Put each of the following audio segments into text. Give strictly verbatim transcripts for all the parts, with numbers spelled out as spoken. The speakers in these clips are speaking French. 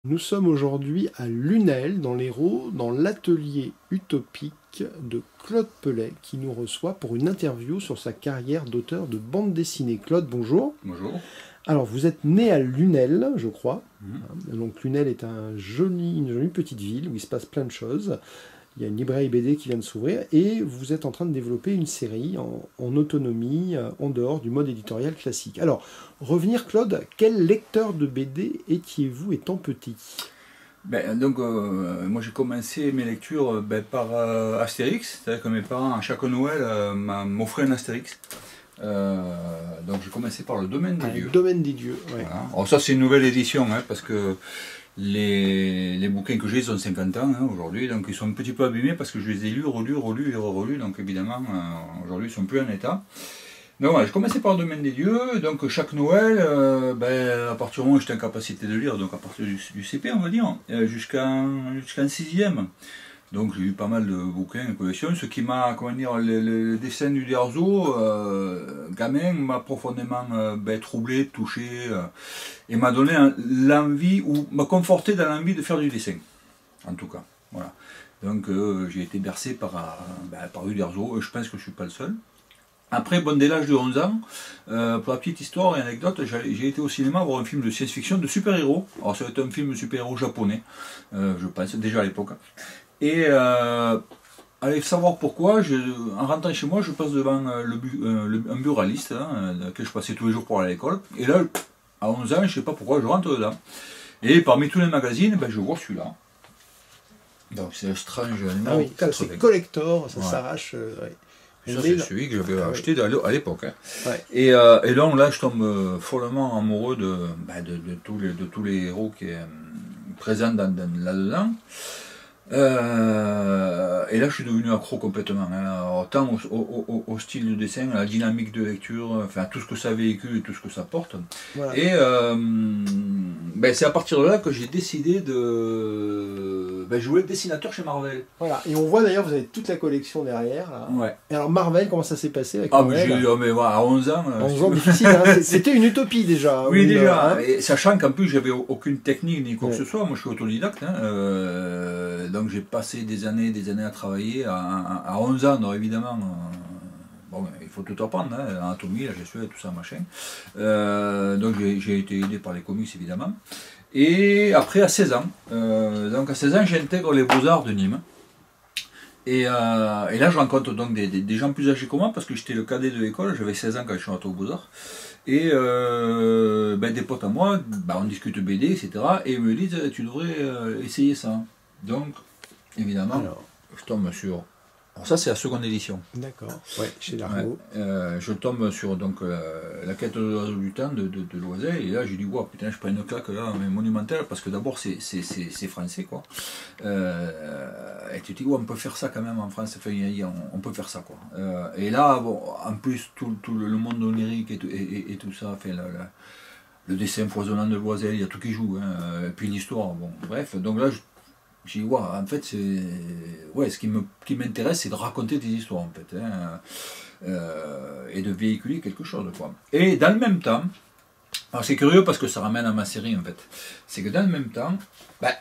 Nous sommes aujourd'hui à Lunel, dans l'Hérault, dans l'atelier utopique de Claude Pellet, qui nous reçoit pour une interview sur sa carrière d'auteur de bande dessinée. Claude, bonjour. Bonjour. Alors, vous êtes né à Lunel, je crois. Mmh. Donc, Lunel est un joli, une jolie petite ville où il se passe plein de choses. Il y a une librairie B D qui vient de s'ouvrir et vous êtes en train de développer une série en, en autonomie, en dehors du mode éditorial classique. Alors, revenir, Claude, quel lecteur de B D étiez-vous étant petit ? Ben, donc, euh, moi j'ai commencé mes lectures ben, par euh, Astérix, c'est-à-dire que mes parents, à chaque Noël, euh, m'offraient un Astérix. Euh, donc j'ai commencé par le Domaine des ah, Dieux. Le Domaine des Dieux, ouais. Voilà. Alors ça c'est une nouvelle édition, hein, parce que les, les bouquins que j'ai, ils ont cinquante ans hein, aujourd'hui, donc ils sont un petit peu abîmés parce que je les ai lus, relus, relus et relus, donc évidemment euh, aujourd'hui ils sont plus en état. Donc voilà, j'ai commencé par le Domaine des Dieux, donc chaque Noël, euh, ben, à partir du moment où j'étais en capacité de lire, donc à partir du, du C P on va dire, euh, jusqu'en jusqu'en sixième. Donc j'ai eu pas mal de bouquins de collection, ce qui m'a, comment dire, le, le dessin du Derzo, euh, gamin, m'a profondément euh, ben, troublé, touché, euh, et m'a donné l'envie, ou m'a conforté dans l'envie de faire du dessin, en tout cas. Voilà. Donc euh, j'ai été bercé par, euh, ben, par Uderzo, et je pense que je ne suis pas le seul. Après, bon, dès l'âge de onze ans, euh, pour la petite histoire et anecdote, j'ai été au cinéma voir un film de science-fiction de super-héros. Alors, ça va être un film de super-héros japonais, euh, je pense, déjà à l'époque. Et, euh, allez savoir pourquoi, je, en rentrant chez moi, je passe devant euh, le, euh, le, un buraliste, hein, que je passais tous les jours pour aller à l'école. Et là, à onze ans, je ne sais pas pourquoi, je rentre dedans. Et parmi tous les magazines, ben, je vois celui-là. Donc, c'est étrange. Ah oui, c'est collector, ça ouais. s'arrache. Euh, ouais. Ça, c'est celui que j'avais acheté à l'époque. Hein. Ouais. Et, euh, et donc là, je tombe euh, follement amoureux de, bah, de, de, tous les, de tous les héros qui sont euh, présents là-dedans. Euh, et là, je suis devenu accro complètement. Hein. Alors, tant au, au, au, au style de dessin, à la dynamique de lecture, enfin tout ce que ça véhicule et tout ce que ça porte. Voilà. Et euh, ben, c'est à partir de là que j'ai décidé de ben, jouer dessinateur chez Marvel. Voilà. Et on voit d'ailleurs, vous avez toute la collection derrière. Là. Ouais. Et alors Marvel, comment ça s'est passé avec ah, Marvel? mais, oh, mais voilà, à onze ans. À onze ans, difficile. Hein. C'était une utopie déjà. Oui, déjà. Hein. Et sachant qu'en plus, j'avais aucune technique ni quoi que ouais. ce soit. Moi, je suis autodidacte. Hein. Euh, donc, j'ai passé des années des années à travailler. À, à, à onze ans, donc, évidemment. Euh, bon, il faut tout apprendre. Hein. L'anatomie, la gestuelle, tout ça, machin. Euh, donc, j'ai été aidé par les comics, évidemment. Et après, à seize ans, euh, donc à seize ans, j'intègre les Beaux-Arts de Nîmes. Et, euh, et là, je rencontre donc des, des, des gens plus âgés que moi, parce que j'étais le cadet de l'école, j'avais seize ans quand je suis rentré aux Beaux-Arts. Et euh, ben, des potes à moi, ben, on discute B D, et cetera. Et ils me disent, tu devrais euh, essayer ça. Donc, évidemment, alors, je tombe sur... Alors ça, c'est la seconde édition. D'accord, ouais, chez Largo. Ouais, euh, je tombe sur donc, euh, la quête de l'oiseau du temps de, de, de Loisel, et là, j'ai dit, wow, putain, je prends une claque là, mais monumentale, parce que d'abord, c'est français, quoi. Euh, et tu te dis, ouais, on peut faire ça quand même en France, enfin, y a, on, on peut faire ça, quoi. Euh, et là, bon, en plus, tout, tout le monde onirique et, et, et, et tout ça, enfin, la, la, le dessin foisonnant de Loisel, il y a tout qui joue, hein, et puis l'histoire, bon, bref, donc là, je, j'ai dit, ouais, en fait, ouais, ce qui m'intéresse, qui c'est de raconter des histoires, en fait, hein, euh, et de véhiculer quelque chose, quoi. Et dans le même temps, alors c'est curieux parce que ça ramène à ma série, en fait, c'est que dans le même temps, ben,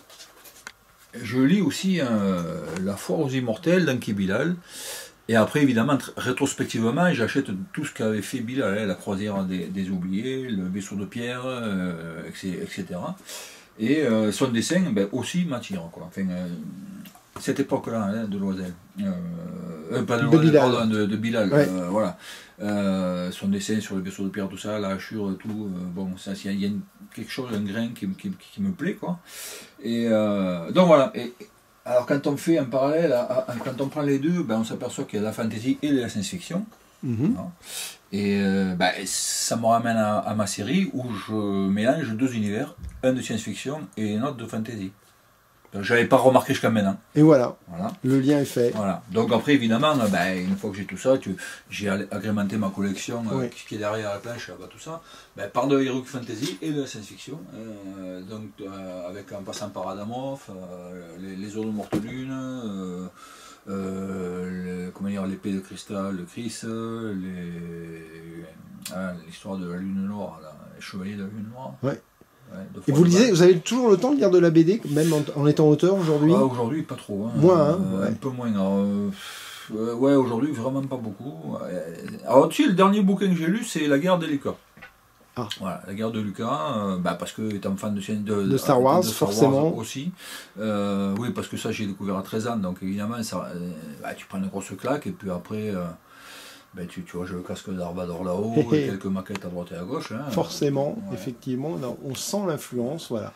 je lis aussi euh, La Foire aux Immortels d'Enki Bilal, et après, évidemment, rétrospectivement, j'achète tout ce qu'avait fait Bilal, hein, La Croisière des, des Oubliés, Le Vaisseau de Pierre, euh, et cetera. Et euh, son dessin ben, aussi m'attire. Enfin, euh, cette époque-là hein, de Loisel, euh, pas de, de Bilal, pardon, de, de Bilal ouais. euh, voilà. Euh, son dessin sur le vaisseau de pierre, tout ça, la hachure, tout, euh, bon, ça, il y a une, quelque chose, un grain qui, qui, qui me plaît, quoi. Et euh, donc voilà. Et, alors quand on fait un parallèle, à, à, quand on prend les deux, ben, on s'aperçoit qu'il y a la fantasy et la science-fiction. Mm-hmm. Et euh, bah, ça me ramène à, à ma série où je mélange deux univers, un de science-fiction et un autre de fantasy. Je n'avais pas remarqué jusqu'à maintenant. Et voilà, voilà, le lien est fait. Voilà. Donc après, évidemment, bah, une fois que j'ai tout ça, j'ai agrémenté ma collection oui. euh, qui est derrière la planche, bah, tout ça, bah, par de l'heroic fantasy et de la science-fiction. Euh, donc euh, avec, en passant par Adamov, euh, les, les eaux de morte lune, euh, Euh, comment dire, l'épée de cristal de Chris, l'histoire ah, de la lune noire, là, les chevaliers de la lune noire. Ouais. Ouais, deux Et fois vous de lisez, balle. vous avez toujours le temps de lire de la B D, même en, en étant auteur aujourd'hui? Ah, aujourd'hui, pas trop. Hein. Moins, hein, Euh, ouais. Un peu moins. Alors, euh, euh, ouais, aujourd'hui, vraiment pas beaucoup. Euh, Alors, tu sais, le dernier bouquin que j'ai lu, c'est La guerre de Lucas. Ah. Voilà, La guerre de Lucas, euh, bah, parce que étant fan de, de, De Star Wars, de Star Wars forcément. aussi. Euh, oui, parce que ça, j'ai découvert à treize ans, donc évidemment, ça, euh, bah, tu prends une grosse claque, et puis après. Euh, Ben, tu, tu vois, j'ai le casque d'Arvador là-haut, et quelques maquettes à droite et à gauche. Hein. Forcément, Ouais. effectivement, non, on sent l'influence, voilà.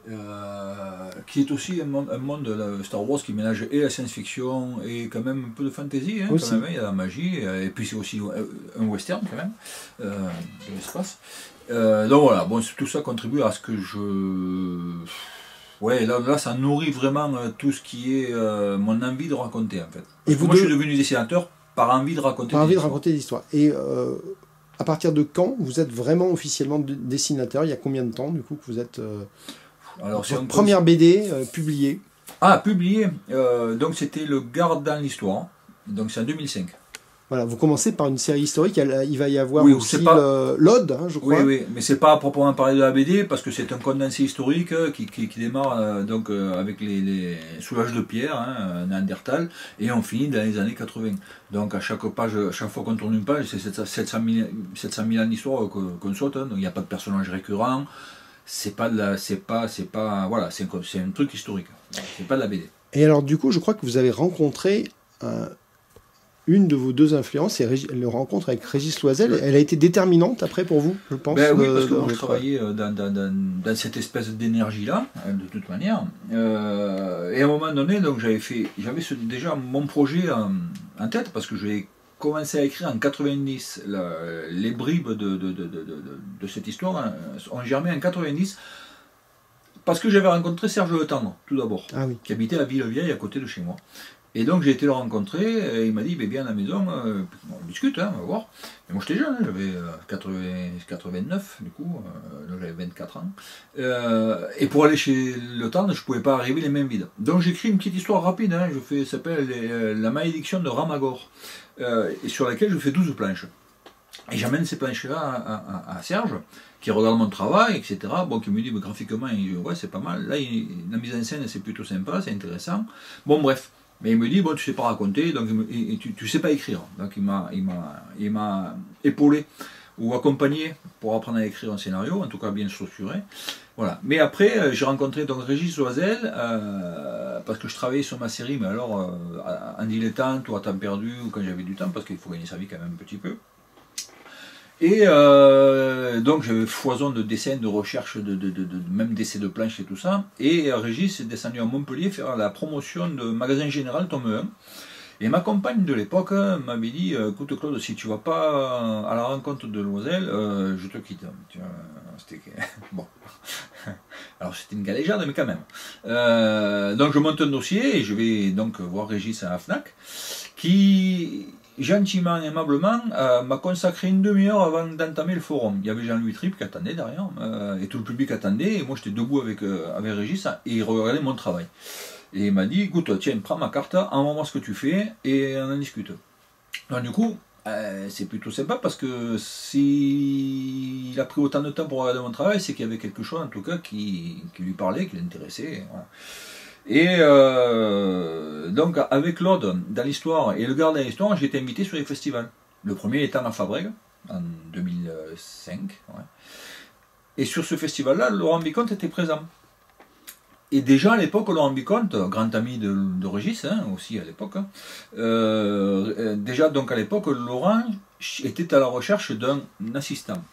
Euh, qui est aussi un monde, un monde de Star Wars qui mélange et la science-fiction et quand même un peu de fantasy, hein, quand même, il y a la magie, et puis c'est aussi un western quand même, euh, de l'espace. Euh, donc voilà, bon, tout ça contribue à ce que je... Ouais, là, là ça nourrit vraiment tout ce qui est euh, mon envie de raconter en fait. Parce Et que vous moi deux... je suis devenu dessinateur par envie de raconter par des envie de histoires. raconter des histoires. Et euh, à partir de quand vous êtes vraiment officiellement dessinateur? Il y a combien de temps du coup que vous êtes euh, Alors, votre première B D euh, publiée? Ah, publié. Euh, donc c'était Le Garde dans l'histoire. Donc c'est en deux mille cinq. Voilà, vous commencez par une série historique, il va y avoir oui, aussi pas... l'Ode, hein, je crois. Oui, oui, mais c'est pas à proprement parler de la B D, parce que c'est un condensé historique qui, qui, qui démarre euh, donc, euh, avec les, les soulages de pierre, hein, Néandertal, et on finit dans les années quatre-vingts. Donc à chaque page, à chaque fois qu'on tourne une page, c'est sept cent mille ans d'histoire qu'on saute, hein, donc il n'y a pas de personnage récurrent, c'est pas de la, c'est pas, c'est pas, voilà, c'est un, un truc historique, c'est pas de la B D. Et alors du coup, je crois que vous avez rencontré un... une de vos deux influences, c'est la rencontre avec Régis Loisel. Elle a été déterminante après pour vous, je pense. Ben oui, de, parce que de, moi, de je travaillais dans, dans, dans, dans cette espèce d'énergie-là, de toute manière. Euh, et à un moment donné, donc j'avais fait, j'avais déjà mon projet en, en tête, parce que j'ai commencé à écrire en quatre-vingt-dix. La, les bribes de, de, de, de, de, de cette histoire hein, ont germé en quatre-vingt-dix, parce que j'avais rencontré Serge Le Tendre, tout d'abord, ah oui. qui habitait à Villevieille, à côté de chez moi. Et donc j'ai été le rencontrer, et il m'a dit, viens à la maison, euh, on discute, hein, on va voir. Et moi j'étais jeune, hein, j'avais euh, quatre-vingt-neuf, du coup, euh, donc j'avais vingt-quatre ans. Euh, et pour aller chez Le Tendre, je ne pouvais pas arriver les mains vides. Donc j'écris une petite histoire rapide, hein, je fais, ça s'appelle euh, La malédiction de Ramagor, euh, et sur laquelle je fais douze planches. Et j'amène ces planches-là à, à, à Serge, qui regarde mon travail, et cetera. Bon, qui me dit, bah, graphiquement, il dit, ouais, c'est pas mal. Là, il, la mise en scène, c'est plutôt sympa, c'est intéressant. Bon, bref. Mais il me dit, bon, tu sais pas raconter, donc et, et tu, tu sais pas écrire. Donc il m'a, il m'a, il m'a épaulé ou accompagné pour apprendre à écrire un scénario, en tout cas bien structuré. Voilà. Mais après, euh, j'ai rencontré donc Régis Loisel, euh, parce que je travaillais sur ma série, mais alors euh, en dilettante ou à temps perdu, ou quand j'avais du temps, parce qu'il faut gagner sa vie quand même un petit peu. Et euh, donc j'avais foison de dessins, de recherches, de, de, de, de, même d'essais de planches et tout ça. Et Régis est descendu à Montpellier faire la promotion de Magasin Général tome un. Et ma compagne de l'époque m'avait dit, écoute Claude, si tu vas pas à la rencontre de Loisel, euh, je te quitte. C'était bon. Alors c'était une galéjade, mais quand même. Euh, donc je monte un dossier et je vais donc voir Régis à la FNAC, qui gentiment et aimablement euh, m'a consacré une demi-heure avant d'entamer le forum. Il y avait Jean-Louis Tripp qui attendait derrière, euh, et tout le public attendait, et moi j'étais debout avec, euh, avec Régis, et il regardait mon travail. Et il m'a dit, écoute, tiens, prends ma carte, envoie-moi ce que tu fais, et on en discute. Donc du coup, euh, c'est plutôt sympa, parce que s'il a pris autant de temps pour regarder mon travail, c'est qu'il y avait quelque chose en tout cas qui, qui lui parlait, qui l'intéressait. Voilà. Et euh, donc avec l'Ode dans l'histoire et le Garde dans l'histoire, j'ai été invité sur les festivals. Le premier étant à Fabrègues en deux mille cinq. Ouais. Et sur ce festival-là, Laurent Vicomte était présent. Et déjà à l'époque, Laurent Vicomte, grand ami de, de Régis, hein, aussi à l'époque, hein, euh, déjà donc à l'époque, Laurent était à la recherche d'un assistant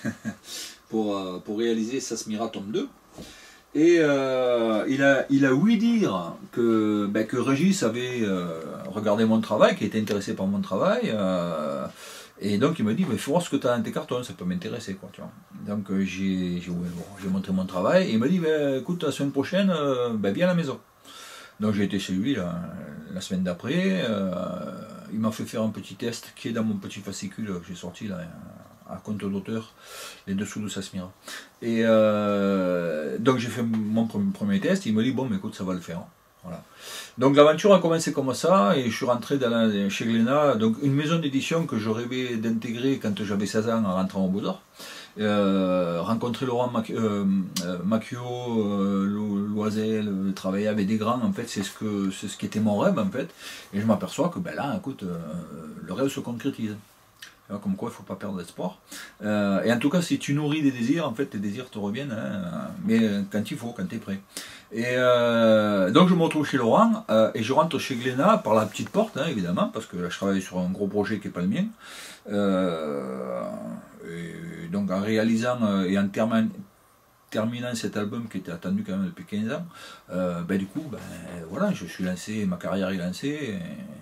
pour, pour réaliser Sasmira tome deux. Et euh, il, a, il a ouï dire que, ben, que Régis avait euh, regardé mon travail, qui était intéressé par mon travail, euh, et donc il m'a dit, il faut voir ce que tu as dans tes cartons, ça peut m'intéresser. Donc euh, j'ai bon, montré mon travail, et il m'a dit, ben, écoute, la semaine prochaine, euh, ben, viens à la maison. Donc j'ai été chez lui là, la semaine d'après, euh, il m'a fait faire un petit test qui est dans mon petit fascicule que j'ai sorti là, à compte d'auteur, les dessous de Sasmira. Et euh, donc j'ai fait mon premier test, il m'a dit bon mais écoute ça va le faire. Voilà. Donc l'aventure a commencé comme ça, et je suis rentré dans la, chez Glénat, donc une maison d'édition que je rêvais d'intégrer quand j'avais seize ans en rentrant au Beaux-Arts. Euh, rencontrer Laurent Mac, euh, Macchio, euh, Loisel, euh, travailler avec des grands, en fait, c'est ce que c'est ce qui était mon rêve, en fait. Et je m'aperçois que ben là, écoute, euh, le rêve se concrétise. Comme quoi, il ne faut pas perdre d'espoir. Euh, et en tout cas, si tu nourris des désirs, en fait, tes désirs te reviennent, hein, mais quand il faut, quand tu es prêt. Et euh, donc, je me retrouve chez Laurent, euh, et je rentre chez Glénat par la petite porte, hein, évidemment, parce que là, je travaille sur un gros projet qui n'est pas le mien. Euh, et donc, en réalisant euh, et en terminant, terminant cet album qui était attendu quand même depuis quinze ans, euh, ben, du coup, ben, voilà, je suis lancé, ma carrière est lancée.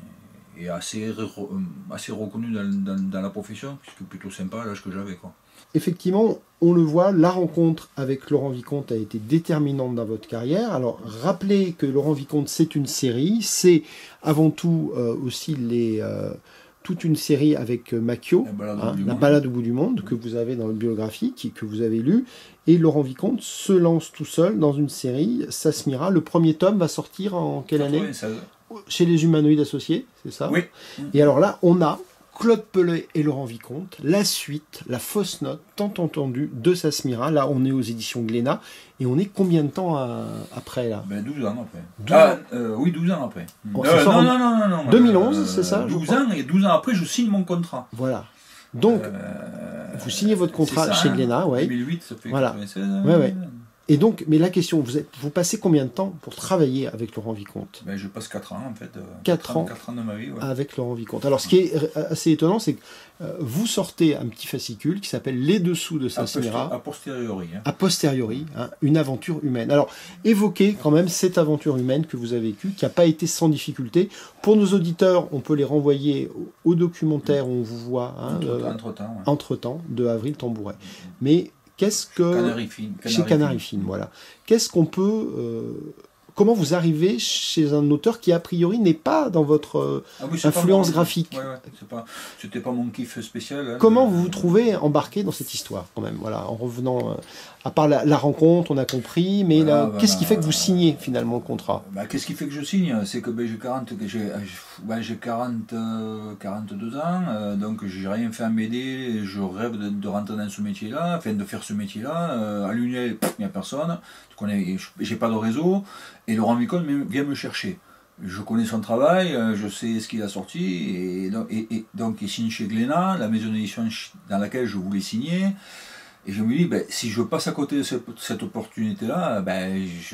Et, et assez, assez reconnu dans, dans, dans la profession, ce qui est plutôt sympa à l'âge que j'avais. Effectivement, on le voit, la rencontre avec Laurent Vicomte a été déterminante dans votre carrière. Alors, rappelez que Laurent Vicomte, c'est une série, c'est avant tout euh, aussi les, euh, toute une série avec Macchio, La balade, hein, la balade au bout du monde, que vous avez dans votre biographie, qui, que vous avez lu. Et Laurent Vicomte se lance tout seul dans une série, Sasmira. Le premier tome va sortir en quelle année ? Chez les Humanoïdes Associés, c'est ça ? Oui. Et alors là, on a Claude Pellet et Laurent Vicomte, la suite, la fausse note, tant entendue, de Sasmira. Là, on est aux éditions Glénat. Et on est combien de temps à, après, là ? Ben, douze ans après. douze ah, ans. Euh, oui, douze ans après. Oh, euh, non, non, non, non, non. deux mille onze, euh, c'est ça ? douze ans, et douze ans après, je signe mon contrat. Voilà. Donc, euh, vous signez votre contrat ça, chez hein, Glénat, ouais. deux mille huit, ça fait voilà. quatre-vingt-seize. Ouais, ouais. Et donc, mais la question, vous, êtes, vous passez combien de temps pour travailler avec Laurent Vicomte ? Ben, je passe quatre ans en fait. quatre ans, quatre ans de ma vie. Ouais. Avec Laurent Vicomte. Alors, ce qui est assez étonnant, c'est que euh, vous sortez un petit fascicule qui s'appelle Les Dessous de Sasmira. A posteriori. Hein. A posteriori, hein, une aventure humaine. Alors, évoquez quand même cette aventure humaine que vous avez vécue, qui n'a pas été sans difficulté. Pour nos auditeurs, on peut les renvoyer au, au documentaire où on vous voit. Hein, entre, euh, entre-temps. Ouais. Entre-temps, de Avril Tambouret. Mais qu'est-ce que... Canary Film. Chez Canary Film, voilà. Qu'est-ce qu'on peut... Euh, comment vous arrivez chez un auteur qui, a priori, n'est pas dans votre euh, ah oui, influence mon... graphique ? Ouais, ouais, c'est pas... C'était pas mon kiff spécial. Hein, comment de... vous vous trouvez embarqué dans cette histoire, quand même, voilà, en revenant... Euh, à part la, la rencontre, on a compris, mais voilà, ben, qu'est-ce qui fait que vous signez, finalement, le contrat ? Ben, qu'est-ce qui fait que je signe ? C'est que ben, j'ai quarante... J'ai, ben, j'ai quarante, euh, quarante-deux ans, euh, donc j'ai rien fait à m'aider, je rêve de, de rentrer dans ce métier-là, enfin de faire ce métier-là. Euh, à l'Union, il n'y a personne, j'ai pas de réseau, et Laurent Vicomte vient me chercher. Je connais son travail, je sais ce qu'il a sorti, et donc, et, et, donc il signe chez Glénat, la maison d'édition dans laquelle je voulais signer. Et je me dis, ben, si je passe à côté de cette, cette opportunité-là, ben, je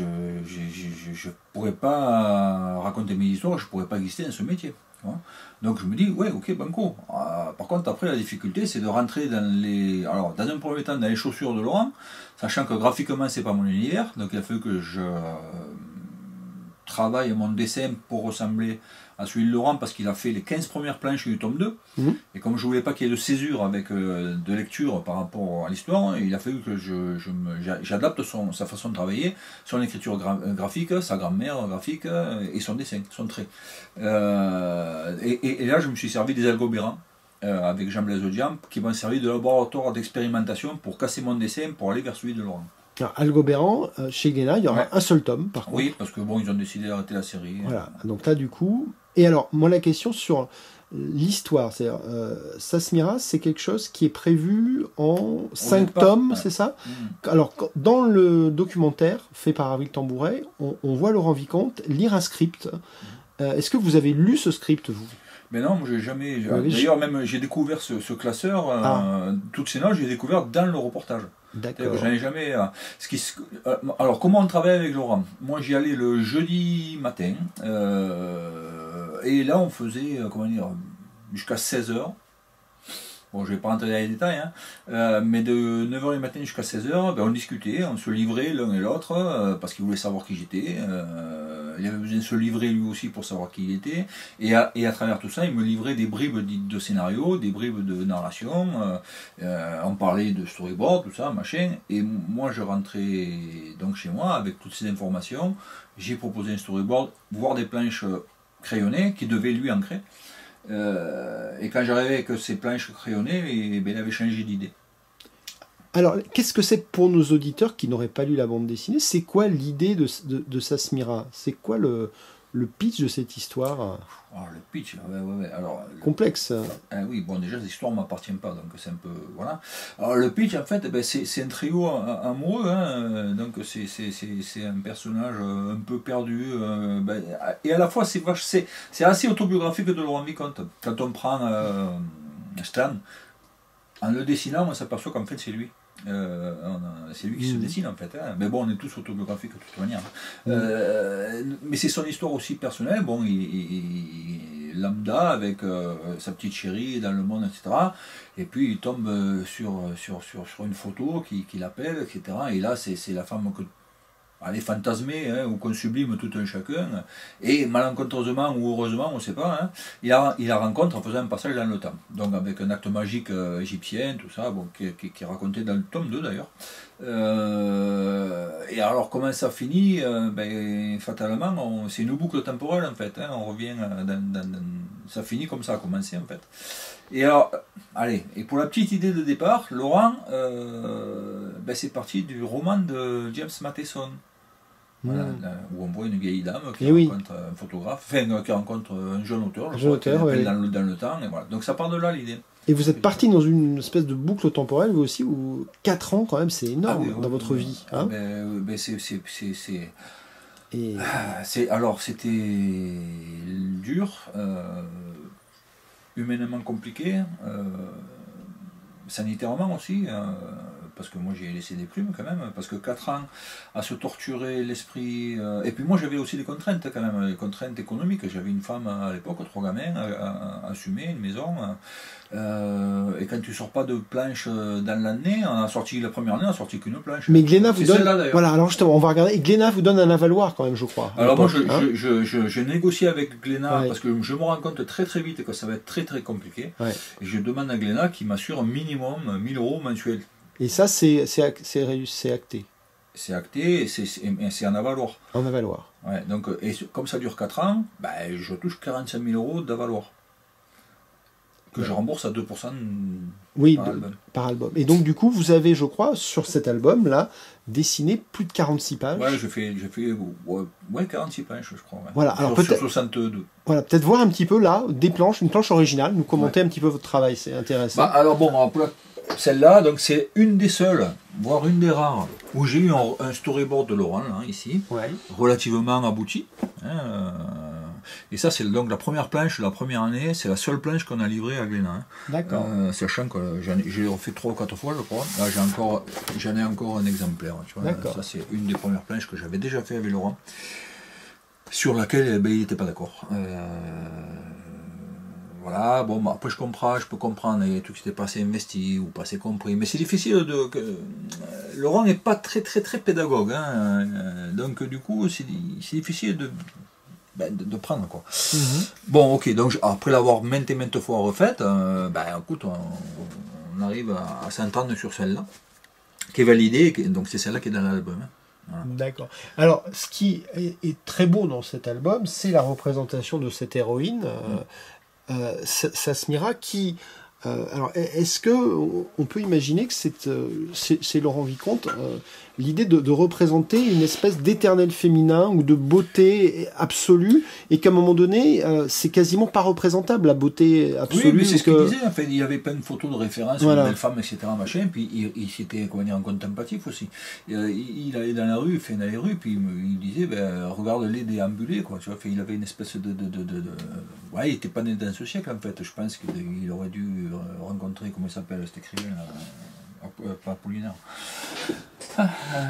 ne pourrais pas raconter mes histoires, je ne pourrais pas exister dans ce métier. Hein. Donc je me dis, ouais, ok, banco. Euh, par contre, après, la difficulté, c'est de rentrer dans les... Alors, dans un premier temps, dans les chaussures de Laurent, sachant que graphiquement, c'est pas mon univers, donc il a fallu que je euh, travaille mon dessin pour ressembler à celui de Laurent, parce qu'il a fait les quinze premières planches du tome deux, mmh. Et comme je ne voulais pas qu'il y ait de césure avec euh, de lecture par rapport à l'histoire, il a fallu que je, je me, j'adapte son, sa façon de travailler, son écriture gra graphique, sa grammaire graphique et son dessin, son trait. Euh, et, et, et là, je me suis servi des Algobérans euh, avec Jean-Blaise Audiam, qui m'ont servi de laboratoire d'expérimentation pour casser mon dessin pour aller vers celui de Laurent. Alors, Algobéran, euh, chez Glénat, il y aura ouais. un seul tome, par contre. Oui, parce que bon, ils ont décidé d'arrêter la série. Voilà, donc là, du coup... Et alors, moi, la question sur l'histoire, c'est-à-dire, euh, Sasmira, c'est quelque chose qui est prévu en cinq tomes, ouais. C'est ça mmh. Alors, dans le documentaire fait par Avril Tambouret, on, on voit Laurent Vicomte lire un script. Mmh. Euh, Est-ce que vous avez lu ce script, vous ? Mais non, moi j'ai jamais... D'ailleurs, même j'ai découvert ce, ce classeur, ah. euh, toutes ces notes, j'ai découvert dans le reportage. D'accord. J'en ai jamais... Euh, ce qui, euh, alors, comment on travaille avec Laurent ? Moi, j'y allais le jeudi matin, euh, et là, on faisait, euh, comment dire, jusqu'à seize heures. Bon, je ne vais pas rentrer dans les détails, hein, euh, mais de neuf heures du matin jusqu'à seize heures, ben, on discutait, on se livrait l'un et l'autre, euh, parce qu'il voulait savoir qui j'étais. Euh, il avait besoin de se livrer lui aussi pour savoir qui il était. Et à, et à travers tout ça, il me livrait des bribes de scénario, des bribes de narration. Euh, euh, on parlait de storyboard, tout ça, machin. Et moi, je rentrais donc chez moi avec toutes ces informations. J'ai proposé un storyboard, voire des planches crayonnées qui devaient lui ancrer. Euh, et quand j'arrivais avec ces planches crayonnées, et, ben, il avait changé d'idée. Alors, qu'est-ce que c'est pour nos auditeurs qui n'auraient pas lu la bande dessinée? C'est quoi l'idée de, de, de Sasmira? C'est quoi le, le pitch de cette histoire Alors, le pitch, ouais, ouais, ouais. Alors, complexe. Le, ah, oui, bon, déjà, l'histoire ne m'appartient pas, donc c'est un peu. Voilà. Alors, le pitch, en fait, ben, c'est un trio amoureux, hein, donc c'est un personnage un peu perdu, euh, ben, et à la fois, c'est assez autobiographique de Laurent Vicomte. Quand on prend euh, Stan, en le dessinant, on s'aperçoit qu'en fait, c'est lui. Euh, c'est lui qui mmh. se dessine en fait, hein. Mais bon, on est tous autobiographiques de toute manière. Mmh. Euh, mais c'est son histoire aussi personnelle. Bon, il, il, il lambda avec euh, sa petite chérie dans le monde, et cetera. Et puis il tombe sur, sur, sur, sur une photo qui, qui l'appelle, et cetera. Et là, c'est la femme que. Elle est fantasmée, hein, ou qu'on sublime tout un chacun, et malencontreusement ou heureusement, on ne sait pas, hein, il, la, il la rencontre en faisant un passage dans le temps. Donc avec un acte magique euh, égyptien, tout ça, bon, qui, qui, qui est raconté dans le tome deux d'ailleurs. Euh, et alors comment ça finit euh, ben, fatalement, c'est une boucle temporelle en fait, hein, on revient dans, dans, dans, ça finit comme ça a commencé en fait. Et alors, allez, et pour la petite idée de départ, Laurent, euh, ben, c'est parti du roman de James Matheson. Voilà, mmh. Où on voit une vieille dame qui et rencontre oui. un photographe, enfin qui rencontre un jeune auteur, je jeune crois, auteur, qui oui. dans, le, dans le temps, et voilà. Donc ça part de là l'idée. Et vous êtes parti dans une espèce de boucle temporelle, vous aussi, où quatre ans quand même, c'est énorme ah oui, dans oui, votre oui. vie. Hein ben, ben c'est... Et... Ah, alors c'était dur, euh, humainement compliqué, euh, sanitairement aussi, euh, parce que moi j'ai laissé des plumes quand même, parce que quatre ans à se torturer l'esprit, euh, et puis moi j'avais aussi des contraintes quand même, des contraintes économiques, j'avais une femme à l'époque, trois gamins à, à assumer, une maison, euh, et quand tu sors pas de planche dans l'année, on a sorti la première année, on a sorti qu'une planche. Mais Glénat vous donne, voilà, alors justement on va regarder, Glénat vous donne un avaloir quand même je crois. Alors moi je, hein je, je, je, je négocie avec Glénat, ouais. Parce que je me rends compte très très vite que ça va être très très compliqué, ouais. Et je demande à Glénat qui m'assure minimum mille euros mensuels. Et ça, c'est acté. C'est acté et c'est en avaloir. En avaloir. Ouais, donc, et comme ça dure quatre ans, ben, je touche quarante-cinq mille euros d'avaloir. Que ouais. Je rembourse à deux pour cent oui, par, album. par album. Et donc, du coup, vous avez, je crois, sur cet album-là, dessiné plus de quarante-six pages. Ouais, je fais, je fais ouais, ouais, quarante-six pages, je crois. Ouais. Voilà, alors peut-être. soixante-deux. Voilà, peut-être voir un petit peu là, des planches, une planche originale, nous commenter ouais. un petit peu votre travail, c'est intéressant. Bah, alors bon, pour la... celle-là, donc c'est une des seules, voire une des rares, où j'ai eu un, un storyboard de Laurent, là, ici, ouais. Relativement abouti. Hein, euh, et ça, c'est donc la première planche de la première année, c'est la seule planche qu'on a livrée à Glénat. Hein. D'accord. Euh, sachant que j'ai refait trois ou quatre fois, je crois. Là, j'en ai encore, ai encore un exemplaire. D'accord. Ça, c'est une des premières planches que j'avais déjà fait avec Laurent, sur laquelle ben, il n'était pas d'accord. Euh, Voilà, bon, bah, après je comprends, je peux comprendre, il y a des trucs qui étaient pas assez investis ou pas assez compris, mais c'est difficile de... Que, euh, Laurent n'est pas très très très pédagogue, hein, euh, donc du coup c'est difficile de, ben, de, de prendre quoi. Mm-hmm. Bon, ok, donc après l'avoir maintes et maintes fois refaite, euh, ben écoute, on, on arrive à, à s'entendre sur celle-là, qui est validée, donc c'est celle-là qui est dans l'album. Hein. Voilà. D'accord. Alors, ce qui est, est très beau dans cet album, c'est la représentation de cette héroïne, euh, mm. euh, Sasmira, qui... Euh, alors, est-ce que on peut imaginer que c'est euh, Laurent Vicomte, euh, l'idée de, de représenter une espèce d'éternel féminin ou de beauté absolue, et qu'à un moment donné, euh, c'est quasiment pas représentable, la beauté absolue. Oui, mais c'est ce qu'il disait. En fait, il y avait plein de photos de référence, voilà. Une belle femme, et cetera. Machin, puis il, il s'était, comment dire, en contemplatif aussi. Il, il allait dans la rue, il fait dans les rues, puis il, il disait, ben, regarde-les déambuler, quoi. Tu vois, il avait une espèce de, de, de, de, de... ouais, il n'était pas né dans ce siècle, en fait. Je pense qu'il aurait dû rencontrer, comment il s'appelle cet écrivain, là, pas Apollinaire. Ah,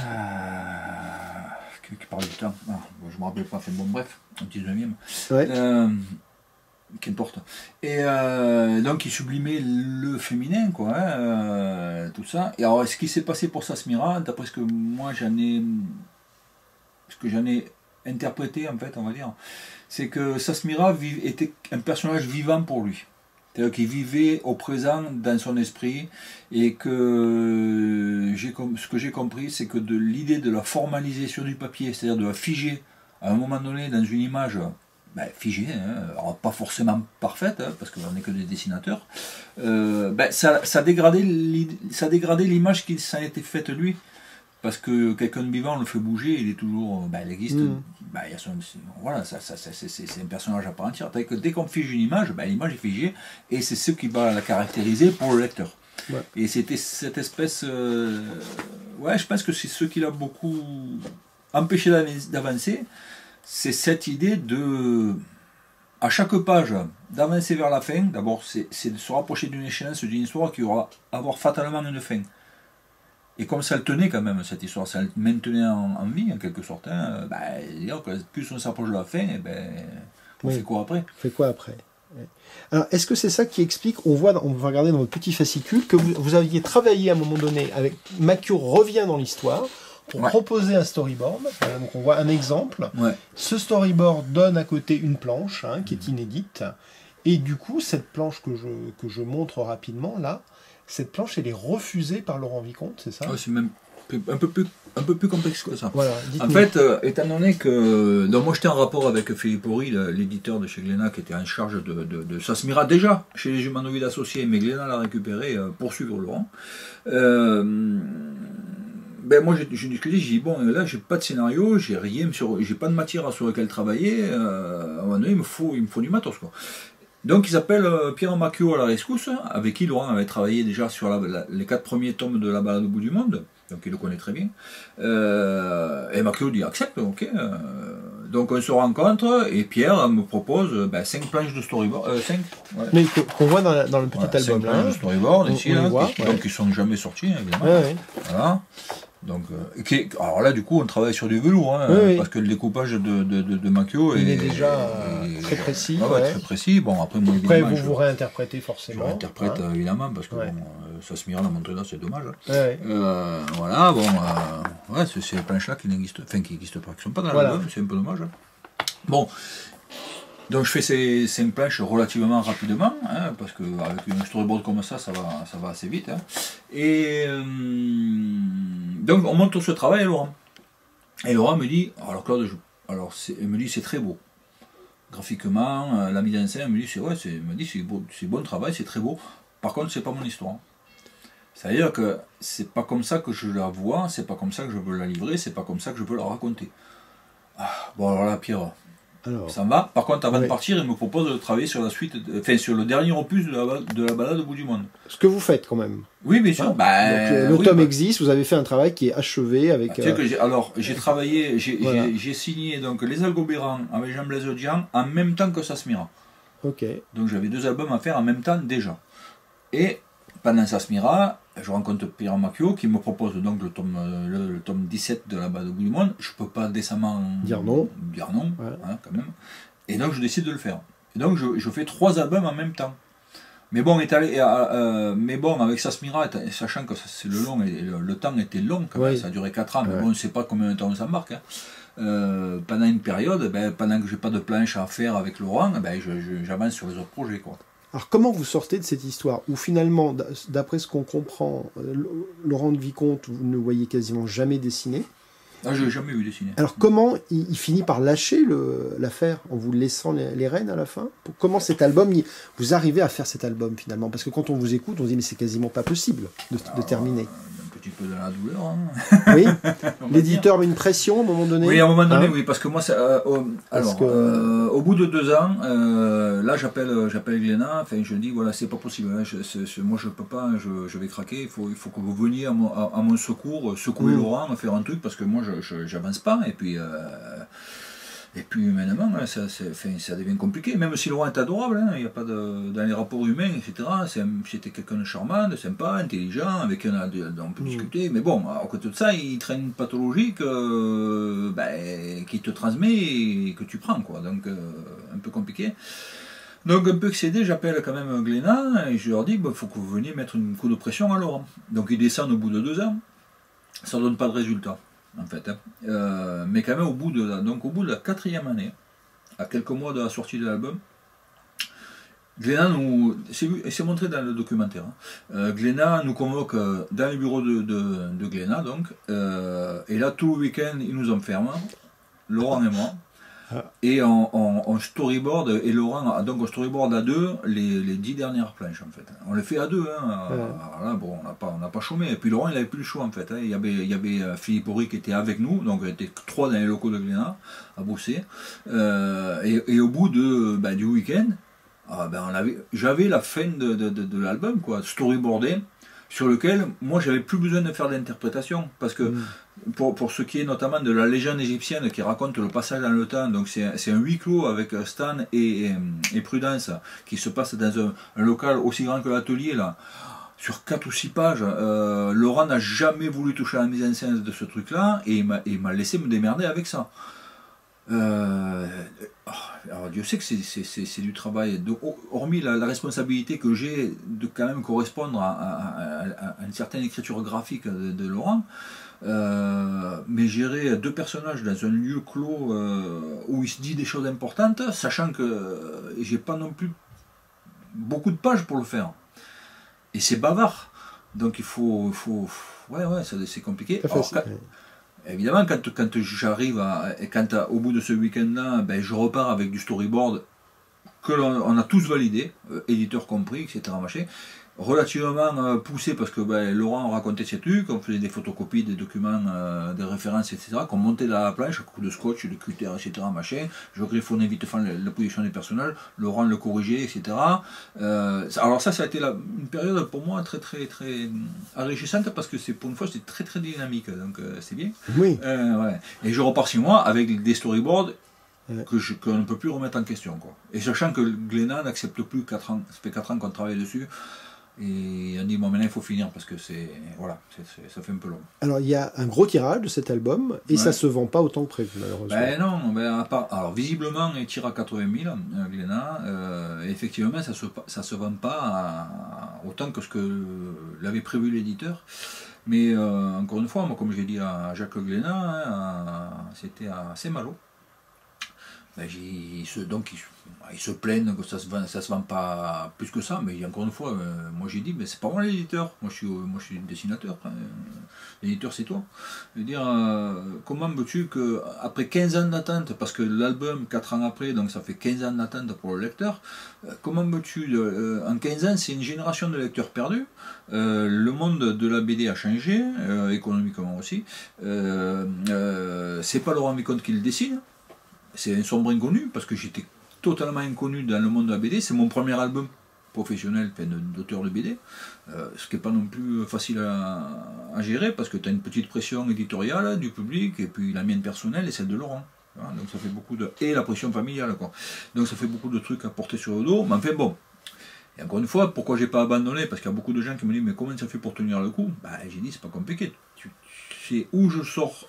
qui, qui parle du temps. Ah, bon, je ne me rappelle pas, fait bon, bref, au dix-neuvième. Ouais. Euh, Qu'importe. Et euh, donc il sublimait le féminin, quoi, hein, euh, tout ça. Et alors, ce qui s'est passé pour Sasmira, d'après ce que moi j'en ai, ce que j'en ai interprété, en fait, on va dire, c'est que Sasmira était un personnage vivant pour lui. C'est-à-dire qu'il vivait au présent dans son esprit, et que ce que j'ai compris, c'est que de l'idée de la formaliser sur du papier, c'est-à-dire de la figer à un moment donné dans une image, ben, figée, hein, alors pas forcément parfaite, hein, parce qu'on n'est que des dessinateurs, euh, ben, ça, ça dégradait l'image qui s'en était faite lui, parce que quelqu'un de vivant le fait bouger, il est toujours, bah, il existe, Mmh. bah, il y a son, voilà, ça, ça, ça, c'est, c'est un personnage à part entière. Tandis que dès qu'on fige une image, bah, l'image est figée, et c'est ce qui va la caractériser pour le lecteur. Ouais. Et c'était cette espèce, euh, ouais, je pense que c'est ce qui l'a beaucoup empêché d'avancer, c'est cette idée de, à chaque page, d'avancer vers la fin. D'abord, c'est de se rapprocher d'une échéance, d'une histoire qui aura avoir fatalement une fin. Et comme ça le tenait quand même, cette histoire, ça le maintenait en, en vie, en quelque sorte. Hein, bah, plus on s'approche de la fin, et ben, on oui. fait quoi après On fait quoi après? Alors, est-ce que c'est ça qui explique, on voit, on va regarder dans votre petit fascicule, que vous, vous aviez travaillé à un moment donné avec Macchio revient dans l'histoire pour ouais. proposer un storyboard. Voilà, donc on voit un exemple. Ouais. Ce storyboard donne à côté une planche hein, qui est inédite. Et du coup, cette planche que je, que je montre rapidement là, cette planche, elle est refusée par Laurent Vicomte, c'est ça? Ouais, c'est même un peu plus, un peu plus complexe que ça. Voilà, en fait, euh, étant donné que donc moi j'étais en rapport avec Philippe Horry, l'éditeur de chez Glénat, qui était en charge de, de, de Sasmira déjà chez les Humanoïdes Associés, mais Glénat l'a récupéré euh, pour suivre Laurent. Euh, ben moi j'ai discuté, j'ai dit bon là j'ai pas de scénario, j'ai rien, j'ai pas de matière sur laquelle travailler. Euh, à un moment donné, il me faut, il me faut du matos quoi. Donc il s'appelle euh, Pierre Macchio à la rescousse, avec qui Laurent avait travaillé déjà sur la, la, les quatre premiers tomes de La Balade au bout du monde, donc il le connaît très bien. Euh, et Macchio dit accepte, ok. Euh, donc on se rencontre et Pierre me propose ben, cinq planches de storyboard, euh, cinq, ouais. Mais qu'on voit dans, la, dans le petit voilà, album cinq là. planches de storyboard on, ici, on là, voit, qui, ouais. donc ils sont jamais sortis évidemment. Ouais, ouais. Voilà. Donc, euh, qui, alors là, du coup, on travaille sur du velours, hein, oui, oui. parce que le découpage de, de, de, de Macchio il est, est déjà est, très précis. Ah ouais, ouais. très précis. Bon, après, moi, après vous je, vous réinterprétez forcément. Je réinterprète hein. évidemment, parce que ouais. bon, euh, ça se mire à la montre là, c'est dommage. Hein. Ouais. Euh, voilà, bon, euh, ouais, c'est ces planches-là qui n'existent, enfin, qui n'existent pas, qui ne sont pas dans voilà. l'album, c'est un peu dommage. Hein. Bon. Donc je fais ces cinq planches relativement rapidement, hein, parce qu'avec une storyboard comme ça, ça va, ça va assez vite. Hein. Et euh, donc on monte ce travail à Laurent. Et Laurent me dit, alors Claude, je, alors il me dit c'est très beau. Graphiquement, euh, la mise en scène, elle me dit c'est ouais, c'est, me dit c'est beau, c'est bon travail, c'est très beau. Par contre, c'est pas mon histoire. C'est-à-dire que c'est pas comme ça que je la vois, c'est pas comme ça que je veux la livrer, c'est pas comme ça que je veux la raconter. Ah, bon alors là, Pierre. Alors, ça me va. Par contre, avant ouais. de partir, il me propose de travailler sur la suite, enfin sur le dernier opus de la, de la balade au bout du monde. Ce que vous faites quand même. Oui, bien sûr. Hein bah, Donc, le oui, tome bah. existe, vous avez fait un travail qui est achevé avec. Ah, tu sais que j'ai, alors, j'ai travaillé, j'ai, voilà. j'ai signé donc les Algobérans avec Jean-Blaise Dian en même temps que Sasmira. Ok. Donc j'avais deux albums à faire en même temps déjà. Et pendant Sasmira, je rencontre Pierre Macchio qui me propose donc le tome, le, le tome dix-sept de la balade au bout du monde. Je ne peux pas décemment dire non, dire non ouais. hein, quand même. Et donc je décide de le faire. Et donc je, je fais trois albums en même temps. Mais bon, étalé, euh, mais bon avec Sasmira, sachant que c'est le long, et le, le temps était long, quand même, oui. ça a duré quatre ans, mais ouais. bon, on ne sait pas combien de temps on s'embarque. Hein. Euh, pendant une période, ben, pendant que je n'ai pas de planche à faire avec Laurent, ben, je, je, j'avance sur les autres projets. Quoi. Alors comment vous sortez de cette histoire où finalement, d'après ce qu'on comprend, Laurent de Vicomte, vous ne voyez quasiment jamais dessiner? Ah, je n'ai jamais vu dessiner. Alors comment il, il finit par lâcher l'affaire en vous laissant les, les rênes à la fin? Comment cet album, il, vous arrivez à faire cet album finalement? Parce que quand on vous écoute, on se dit mais c'est quasiment pas possible de, Alors, de terminer. Un petit peu dans la douleur. Hein. Oui. L'éditeur met une pression à un moment donné. Oui, à un moment donné, hein oui, parce que moi, euh, euh, alors, que... euh, au bout de deux ans, euh, là, j'appelle, j'appelle Glénat. Enfin, je dis voilà, c'est pas possible. Hein, je, c'est, c'est, moi, je peux pas. Je, je vais craquer. Il faut, il faut que vous veniez à mon, à, à mon secours, secouer mmh. Laurent, faire un truc, parce que moi, je, je j'avance pas. Et puis. Euh, Et puis maintenant, ça, ça devient compliqué, même si Laurent est adorable, hein, il n'y a pas de, dans les rapports humains, et cetera. C'était quelqu'un de charmant, de sympa, intelligent, avec qui on, a, on peut mmh. discuter. Mais bon, à côté de ça, il traîne une pathologie que, ben, qui te transmet et que tu prends, quoi. Donc, euh, un peu compliqué. Donc, un peu excédé, j'appelle quand même Glénat et je leur dis il ben, faut que vous veniez mettre un coup de pression à Laurent. Donc, ils descendent au bout de deux ans, ça ne donne pas de résultat. En fait, hein. euh, mais quand même au bout de la, donc au bout de la quatrième année, à quelques mois de la sortie de l'album, Glénat nous, c'est montré dans le documentaire, hein, euh, Glénat nous convoque dans le bureau de, de, de Glénat, donc, euh, et là tout le week-end il nous enferme, Laurent et moi, Ah. Et on, on, on storyboard, et Laurent, donc on storyboard à deux les, les dix dernières planches en fait. On le fait à deux, hein. Ouais. Alors là, bon, on n'a pas, on n'a pas chômé. Et puis Laurent, il avait plus le choix en fait. Hein. Il y avait, il y avait Philippe Horry qui était avec nous, donc il était trois dans les locaux de Glénat à bosser. Euh, et, et au bout de, bah, du week-end, ah, ben, on avait, j'avais la fin de, de, de, de l'album, quoi, storyboardé, sur lequel moi j'avais plus besoin de faire d'interprétation, parce que mmh. pour, pour ce qui est notamment de la légende égyptienne qui raconte le passage dans le temps, donc c'est un huis clos avec Stan et, et, et Prudence qui se passe dans un, un local aussi grand que l'atelier là, sur quatre ou six pages. euh, Laurent n'a jamais voulu toucher à la mise en scène de ce truc là et il m'a laissé me démerder avec ça. Euh, alors Dieu sait que c'est du travail, de, hormis la, la responsabilité que j'ai de quand même correspondre à, à, à, à une certaine écriture graphique de, de Laurent, euh, mais gérer deux personnages dans un lieu clos euh, où il se dit des choses importantes, sachant que euh, j'ai pas non plus beaucoup de pages pour le faire, et c'est bavard, donc il faut, il faut ouais ouais c'est compliqué. Alors, quand, évidemment, quand, quand j'arrive à, et quand à, au bout de ce week-end-là, ben, je repars avec du storyboard que l'on a tous validé, euh, éditeur compris, et cetera. Machin, relativement euh, poussé parce que ben, Laurent racontait ses trucs, on faisait des photocopies, des documents, euh, des références, et cetera, qu'on montait dans la planche, à coup de scotch, de cutter, et cetera. Machin. Je griffonnais vite fait la, la position des personnages, Laurent le corrigeait, et cetera. Euh, alors ça, ça a été la, une période pour moi très très très enrichissante parce que c'est pour une fois c'était très très dynamique, donc euh, c'est bien. Oui. Euh, ouais. Et je repars chez moi avec des storyboards que je, qu'on ne peut plus remettre en question, quoi. Et sachant que Glénat n'accepte plus quatre ans, ça fait quatre ans qu'on travaille dessus. Et on dit bon maintenant il faut finir parce que c'est voilà c'est, c'est, ça fait un peu long. Alors il y a un gros tirage de cet album et ouais. ça se vend pas autant que prévu malheureusement. Ben non, ben à part, alors visiblement il tire à quatre-vingt mille euh, Glénat, euh, et effectivement ça se ça se vend pas à, autant que ce que l'avait prévu l'éditeur. Mais euh, encore une fois, moi comme j'ai dit à Jacques Glénat, hein, c'était à Saint-Malo. Ben, il se, donc ils, ils se plaignent que ça se vend, ça se vend pas plus que ça, mais encore une fois, euh, moi j'ai dit, mais c'est pas moi l'éditeur, moi je suis, moi je suis dessinateur, hein, l'éditeur c'est toi. Je veux dire, euh, comment veux-tu que après quinze ans d'attente, parce que l'album quatre ans après, donc ça fait quinze ans d'attente pour le lecteur, euh, comment veux-tu, euh, en quinze ans c'est une génération de lecteurs perdus, euh, le monde de la B D a changé, euh, économiquement aussi, euh, euh, c'est pas Laurent Vicomte qui le dessine. C'est un sombre inconnu, parce que j'étais totalement inconnu dans le monde de la B D. C'est mon premier album professionnel d'auteur de B D, euh, ce qui n'est pas non plus facile à, à gérer, parce que tu as une petite pression éditoriale du public, et puis la mienne personnelle et celle de Laurent. Hein, donc ça fait beaucoup de... Et la pression familiale, quoi. Donc ça fait beaucoup de trucs à porter sur le dos, mais enfin bon. Et encore une fois, pourquoi j'ai pas abandonné? Parce qu'il y a beaucoup de gens qui me disent, mais comment ça fait pour tenir le coup? Bah, j'ai dit, c'est pas compliqué. Tu, tu sais où je sors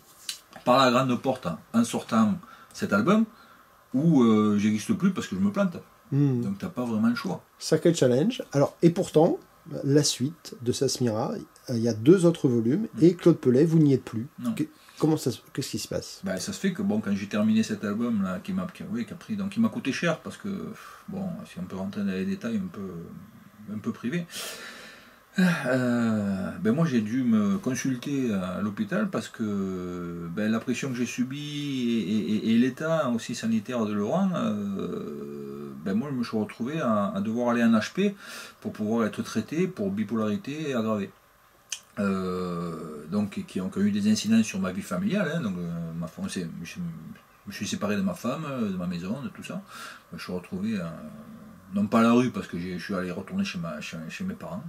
par la grande porte en sortant cet album, où euh, j'existe plus parce que je me plante. Mmh. Donc t'as pas vraiment le choix. Sacré challenge. Alors, et pourtant, la suite de Sasmira, il y a deux autres volumes, mmh. et Claude Pellet, vous n'y êtes plus. Que, comment ça, qu'est-ce qui se passe? Ben, ça se fait que bon, quand j'ai terminé cet album là, qui m'a, oui, qui a pris, donc il m'a coûté cher parce que bon, si on peut rentrer dans les détails un peu, un peu privés. Euh, ben moi j'ai dû me consulter à l'hôpital parce que ben, la pression que j'ai subie et, et, et l'état aussi sanitaire de Laurent, euh, ben moi je me suis retrouvé à, à devoir aller en H P pour pouvoir être traité pour bipolarité aggravée. Euh, donc qui ont, qui ont eu des incidences sur ma vie familiale, hein, donc euh, ma femme, je, je me suis séparé de ma femme, de ma maison, de tout ça. Je me suis retrouvé à, non pas à la rue parce que je suis allé retourner chez, ma, chez, chez mes parents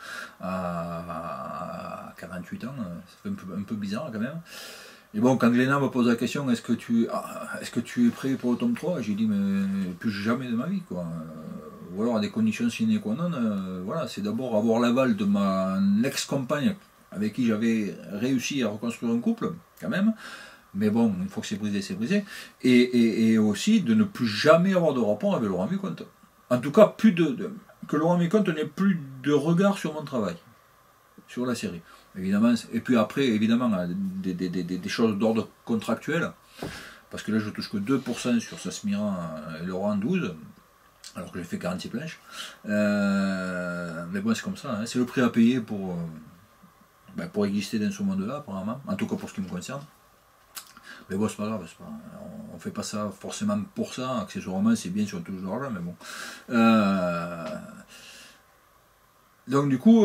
à, à quarante-huit ans, ça fait un peu, un peu bizarre quand même. Et bon, quand Glénat me pose la question, est-ce que tu est-ce que tu es prêt pour le tome trois, j'ai dit mais plus jamais de ma vie, quoi. Ou alors à des conditions sine qua non, euh, voilà, c'est d'abord avoir l'aval de ma ex-compagne avec qui j'avais réussi à reconstruire un couple, quand même. Mais bon, une fois que c'est brisé, c'est brisé. Et, et, et aussi de ne plus jamais avoir de rapport avec Laurent Vicomte. En tout cas, plus de, de, que Laurent Vicomte n'ait plus de regard sur mon travail, sur la série. Évidemment, et puis après, évidemment, des, des, des, des choses d'ordre contractuel, parce que là, je touche que deux pour cent sur Sasmira et Laurent douze pour cent, alors que j'ai fait quarante-six planches. Euh, mais bon, c'est comme ça, hein, c'est le prix à payer pour, euh, ben, pour exister dans ce monde-là, apparemment, en tout cas pour ce qui me concerne. Mais bon, c'est pas grave, pas, on, on fait pas ça forcément pour ça. Accessoirement, c'est bien si on touche de l'argent, mais bon. Euh, donc du coup,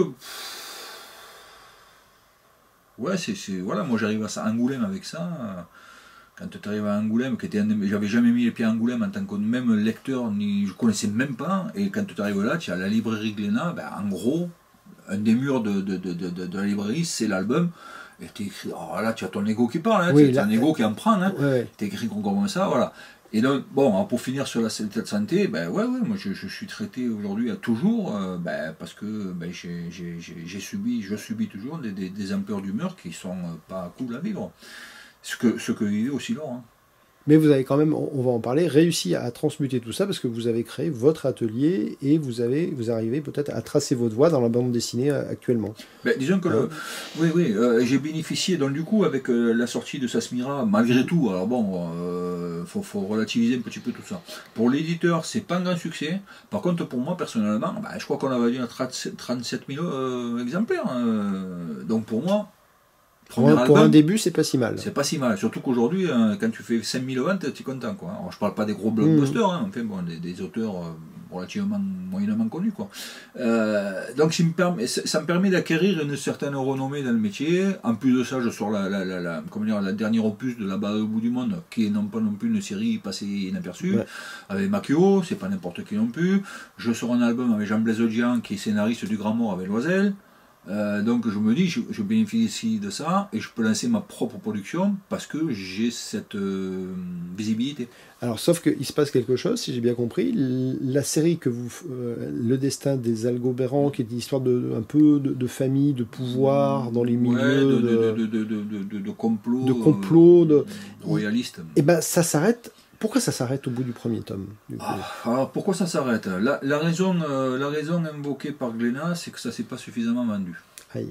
ouais, c'est voilà, moi j'arrive à ça, Angoulême avec ça. Quand tu arrives à Angoulême, j'avais jamais mis les pieds à Angoulême en tant que même lecteur, ni je connaissais même pas. Et quand tu arrives là, tu as la librairie Glénat, ben, en gros, un des murs de, de, de, de, de la librairie, c'est l'album. Et tu écris, oh là, tu as ton ego qui parle, hein, oui, tu as un ego qui en prend, hein, ouais, ouais. Tu écris comme ça, voilà. Et donc, bon, pour finir sur la santé, ben ouais, ouais, moi je, je suis traité aujourd'hui à toujours, euh, ben, parce que ben, j'ai subi, je subis toujours des, des, des ampleurs d'humeur qui sont pas cool à vivre. Ce que, ce que vivait aussi Laurent. Mais vous avez quand même, on va en parler, réussi à transmuter tout ça parce que vous avez créé votre atelier et vous avez, vous arrivez peut-être à tracer votre voie dans la bande dessinée actuellement. Ben, disons que, euh, le, oui, oui, euh, j'ai bénéficié, donc du coup, avec euh, la sortie de Sasmira, malgré tout, alors bon, il euh, faut, faut relativiser un petit peu tout ça. Pour l'éditeur, c'est pas un grand succès. Par contre, pour moi, personnellement, ben, je crois qu'on a vendu à trente-sept mille euh, exemplaires. Hein. Donc pour moi, Pour un, pour un début, c'est pas si mal. C'est pas si mal, surtout qu'aujourd'hui, hein, quand tu fais cinq mille ventes, tu es content. Quoi. Alors, je parle pas des gros blockbusters, mmh. hein, enfin, bon, des, des auteurs euh, relativement moyennement connus. Quoi. Euh, donc ça me permet, ça me permet d'acquérir une certaine renommée dans le métier. En plus de ça, je sors la, la, la, la, comment dire, la dernière opus de Là-bas au bout du monde, qui est non pas non plus une série passée inaperçue, ouais. avec Makio, c'est pas n'importe qui non plus. Je sors un album avec Jean-Blaise Audian, qui est scénariste du Grand Mort avec Loisel. Euh, donc je me dis, je, je bénéficie de ça et je peux lancer ma propre production parce que j'ai cette euh, visibilité. Alors sauf qu'il se passe quelque chose, si j'ai bien compris, la série que vous, euh, Le Destin des Algobérans, qui est une histoire de, un peu de, de famille, de pouvoir dans les milieux, ouais, de, de, de, de, de, de, de complot, de complot, de, de royaliste. Et ben ça s'arrête. Pourquoi ça s'arrête au bout du premier tome du coup ah, Alors pourquoi ça s'arrête la, la, raison, euh, la raison invoquée par Glénat, c'est que ça ne s'est pas suffisamment vendu. Aïe.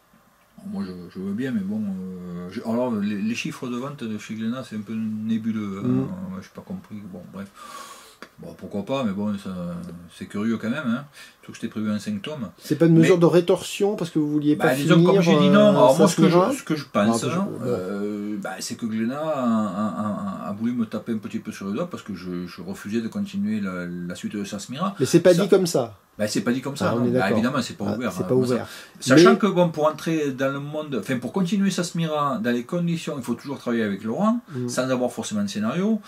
Moi je, je veux bien, mais bon. Euh, je, alors les, les chiffres de vente de chez Glénat, c'est un peu nébuleux. Hein, mm. Je n'ai pas compris. Bon, bref. Bon, pourquoi pas, mais bon, c'est curieux quand même. Hein. Surtout que j'étais prévu un cinq tomes. C'est pas une mesure mais, de rétorsion parce que vous vouliez pas bah, finir. Disons, comme j'ai dit non, alors moi ce que, je, ce que je pense, non, hein, euh, bah, c'est que Glénat a, a, a, a voulu me taper un petit peu sur le doigt parce que je, je refusais de continuer la, la suite de Sasmira. Mais c'est pas ça, dit comme ça. Bah, c'est pas dit comme ça, ah, non. Bah, évidemment, c'est pas ah, ouvert. C'est hein, pas ouvert. Ça. Sachant mais... que bon, pour entrer dans le monde, enfin pour continuer Sasmira dans les conditions, il faut toujours travailler avec Laurent, mm. sans avoir forcément de scénario,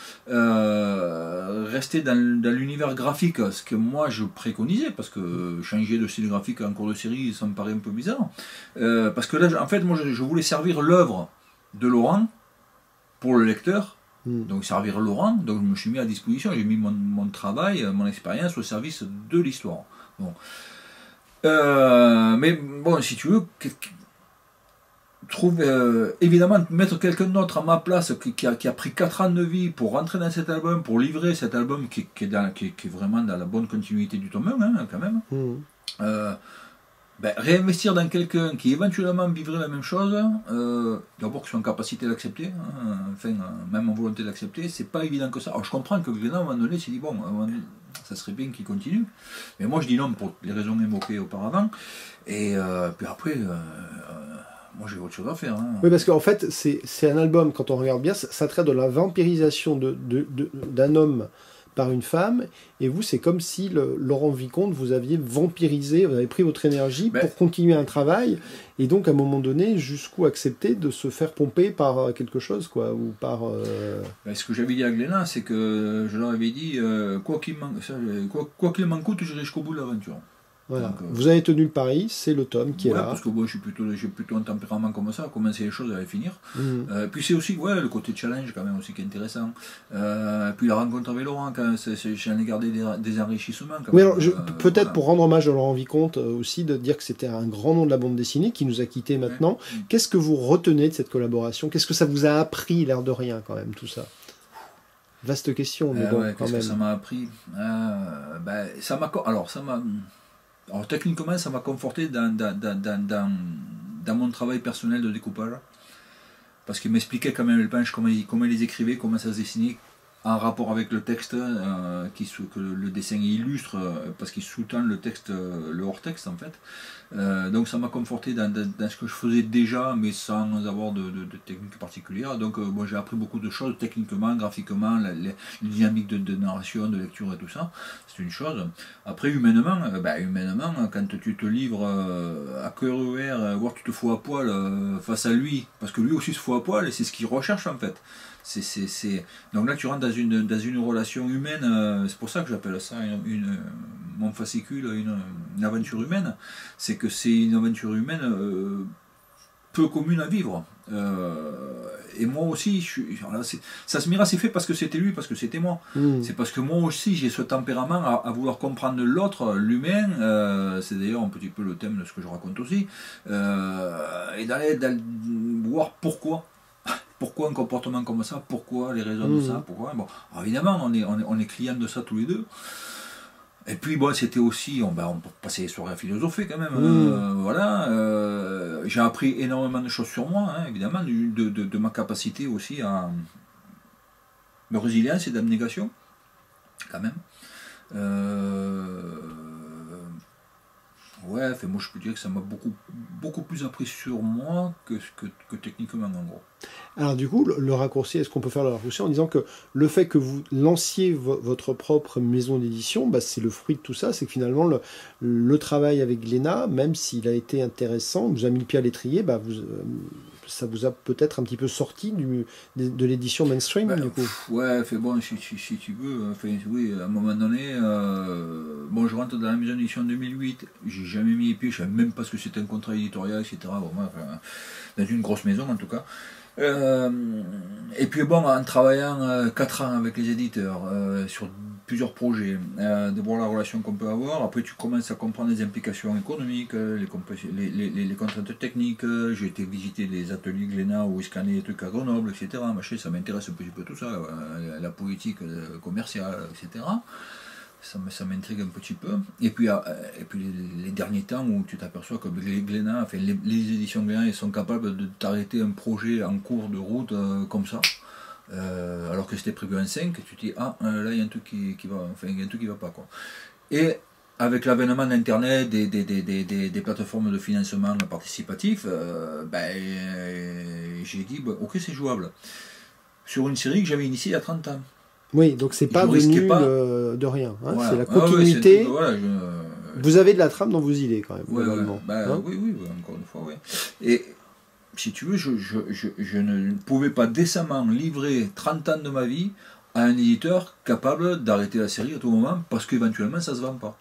euh, rester dans, dans l'univers graphique, ce que moi je préconisais, parce que changer de style graphique en cours de série, ça me paraît un peu bizarre. Euh, parce que là, en fait, moi je, je voulais servir l'œuvre de Laurent pour le lecteur. Donc servir Laurent, donc je me suis mis à disposition, j'ai mis mon, mon travail, mon expérience au service de l'histoire. Bon. Euh, mais bon, si tu veux, trouve, euh, évidemment, mettre quelqu'un d'autre à ma place qui, qui, a, qui a pris quatre ans de vie pour rentrer dans cet album, pour livrer cet album qui, qui, est, dans, qui, qui est vraiment dans la bonne continuité du tome un, hein, quand même. Mmh. Euh, Ben, réinvestir dans quelqu'un qui éventuellement vivrait la même chose, euh, d'abord qu'ils soient en capacité d'accepter, hein, enfin, même en volonté d'accepter, c'est pas évident que ça. Alors je comprends que Glénat, à un moment donné, s'est dit, bon, ça serait bien qu'il continue, mais moi je dis non pour les raisons évoquées auparavant, et euh, puis après, euh, euh, moi j'ai autre chose à faire. Hein. Oui, parce qu'en fait, c'est un album, quand on regarde bien, ça, ça traite de la vampirisation de, de, de, d'un homme par une femme, et vous, c'est comme si le, Laurent Vicomte, vous aviez vampirisé, vous avez pris votre énergie ben, pour continuer un travail, et donc à un moment donné, jusqu'où accepter de se faire pomper par quelque chose, quoi, ou par... Euh... Ben, ce que j'avais dit à Glénat, c'est que je leur avais dit, euh, quoi qu'il quoi, quoi qu'il m'en coûte, j'irai jusqu'au bout de l'aventure. Voilà. Donc, euh, vous avez tenu le pari, c'est le tome qui ouais, est là. Parce que moi, je suis plutôt, j'ai plutôt un tempérament comme ça, commencer les choses, à les finir. Mmh. Euh, puis c'est aussi ouais, le côté challenge quand même aussi qui est intéressant. Euh, puis la rencontre avec Laurent, j'en ai gardé des, des enrichissements. Oui, alors, euh, peut-être voilà. Pour rendre hommage à Laurent Vicomte euh, aussi, de dire que c'était un grand nom de la bande dessinée qui nous a quittés maintenant. Ouais. Qu'est-ce que vous retenez de cette collaboration? Qu'est-ce que ça vous a appris, l'air de rien quand même, tout ça? Vaste question, mais euh, bon, ouais, quand même. Que ça m'a appris euh, ben, ça m'a alors ça m'a alors techniquement ça m'a conforté dans, dans, dans, dans, dans mon travail personnel de découpage parce qu'il m'expliquait quand même le punch, comment il, comment il les écrivait, comment ça se dessinait, en rapport avec le texte, euh, qui, que le dessin illustre, euh, parce qu'il sous-tend le texte, euh, le hors-texte en fait. Euh, donc ça m'a conforté dans, dans, dans ce que je faisais déjà, mais sans avoir de, de, de technique particulière. Donc euh, bon, j'ai appris beaucoup de choses techniquement, graphiquement, la, la, la dynamique de, de narration, de lecture et tout ça. C'est une chose. Après, humainement, euh, bah, humainement, quand tu te livres euh, à cœur ouvert, euh, voire tu te fous à poil euh, face à lui, parce que lui aussi se fout à poil, et c'est ce qu'il recherche en fait. C'est, c'est, c'est... Donc là, tu rentres dans une, dans une relation humaine, euh, c'est pour ça que j'appelle ça une, une, mon fascicule, une, une aventure humaine. C'est que c'est une aventure humaine euh, peu commune à vivre. Euh, et moi aussi, je suis, là, c'est, ça se mira, c'est fait parce que c'était lui, parce que c'était moi. Mmh. C'est parce que moi aussi, j'ai ce tempérament à, à vouloir comprendre l'autre, l'humain. Euh, c'est d'ailleurs un petit peu le thème de ce que je raconte aussi. Euh, et d'aller, d'aller voir pourquoi. Pourquoi un comportement comme ça? Pourquoi les raisons mmh. de ça? Pourquoi bon, alors évidemment, on est, on, est, on est clients de ça tous les deux. Et puis bon, c'était aussi, on, ben, on passait les soirées à philosopher quand même. Mmh. Euh, voilà, euh, j'ai appris énormément de choses sur moi, hein, évidemment, de, de, de ma capacité aussi à de résilience et d'abnégation, quand même. Euh, Ouais, enfin, moi je peux dire que ça m'a beaucoup, beaucoup plus appris sur moi que, que, que techniquement en gros. Alors du coup, le, le raccourci, est-ce qu'on peut faire le raccourci en disant que le fait que vous lanciez vo votre propre maison d'édition, bah, c'est le fruit de tout ça, c'est que finalement le, le travail avec Glénat, même s'il a été intéressant, vous a mis le pied à l'étrier, bah, vous, euh, ça vous a peut-être un petit peu sorti du, de, de l'édition mainstream bah, du coup. Ouais, fait bon, si, si, si tu veux, enfin, oui, à un moment donné, euh, bon, je rentre dans la maison d'édition en deux mille huit, j'ai jamais mis les pieds, je ne savais même pas ce que c'était un contrat éditorial, et cetera. Bon, enfin, dans une grosse maison en tout cas. Euh, et puis bon, en travaillant euh, quatre ans avec les éditeurs euh, sur plusieurs projets, euh, de voir la relation qu'on peut avoir, après tu commences à comprendre les implications économiques, les, les, les, les contraintes techniques, j'ai été visiter les ateliers Glénat où ils scannaient les trucs à Grenoble, et cetera. Machin, ça m'intéresse un petit peu tout ça, euh, la politique commerciale, et cetera. Ça, ça m'intrigue un petit peu. Et puis, euh, et puis les, les derniers temps où tu t'aperçois que les Glénat, enfin, les, les éditions Glénat, ils sont capables de t'arrêter un projet en cours de route euh, comme ça, euh, alors que c'était prévu en cinq, tu te dis ah là il y a un truc qui, qui va, enfin il y a un truc qui va pas quoi. Et avec l'avènement d'Internet, des, des, des, des, des plateformes de financement participatif, euh, ben, j'ai dit bah, ok c'est jouable. Sur une série que j'avais initiée il y a trente ans. Oui, donc c'est pas venu pas... de, de rien. Hein, voilà. C'est la continuité. Ah ouais, voilà, je... Vous avez de la trame dans vos idées quand même. Ouais, ouais. Bah, hein oui, oui, encore une fois, oui. Et si tu veux, je, je, je, je ne pouvais pas décemment livrer trente ans de ma vie à un éditeur capable d'arrêter la série à tout moment parce qu'éventuellement ça se vend pas.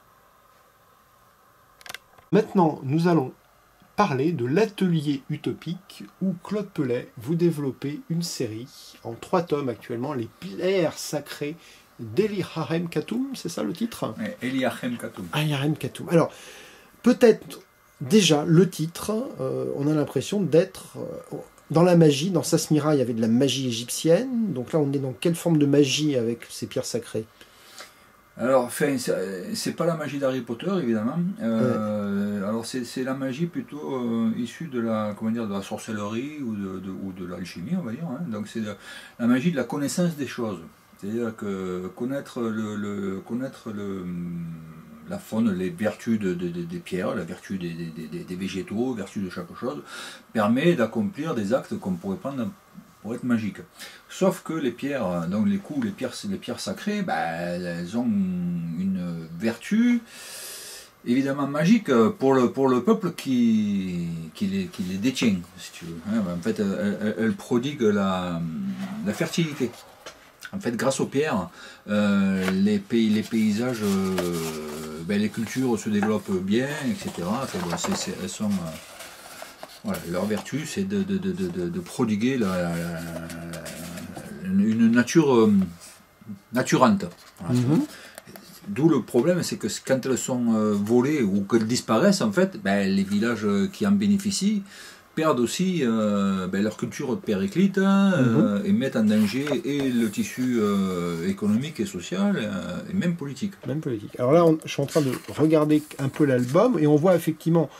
Maintenant, nous allons parler de l'atelier utopique où Claude Pellet vous développez une série en trois tomes actuellement, les pierres sacrées d'Eli Harem Katoum, c'est ça le titre? ouais, Eli Harem Katoum. Eli Harem Katoum. Alors, peut-être déjà le titre, euh, on a l'impression d'être euh, dans la magie, dans Sasmira il y avait de la magie égyptienne, donc là on est dans quelle forme de magie avec ces pierres sacrées? Alors, enfin, c'est pas la magie d'Harry Potter, évidemment. Euh, ouais. Alors, c'est la magie plutôt euh, issue de la, comment dire, de la sorcellerie ou de, de, ou de l'alchimie, on va dire. Hein. Donc, c'est la magie de la connaissance des choses. C'est-à-dire que connaître, le, le, connaître le, la faune, les vertus de, de, de, des pierres, la vertu des, des, des, des végétaux, vertus de chaque chose, permet d'accomplir des actes qu'on pourrait prendre pour être magique. Sauf que les pierres, donc les coups, les pierres, les pierres sacrées, ben, elles ont une vertu évidemment magique pour le, pour le peuple qui, qui, les, qui les détient, si tu veux. En fait, elles, elles prodiguent la, la fertilité. En fait, grâce aux pierres, euh, les, pays, les paysages, euh, ben, les cultures se développent bien, et cetera. Enfin, bon, c est, c est, elles sont... Euh, Voilà, leur vertu, c'est de, de, de, de, de prodiguer la, la, la, une nature euh, naturante. Voilà. Mm-hmm. D'où le problème, c'est que quand elles sont euh, volées ou qu'elles disparaissent, en fait, ben, les villages qui en bénéficient perdent aussi euh, ben, leur culture périclite euh, mm-hmm. et mettent en danger et le tissu euh, économique et social euh, et même politique. Même politique. Alors là, on, je suis en train de regarder un peu l'album et on voit effectivement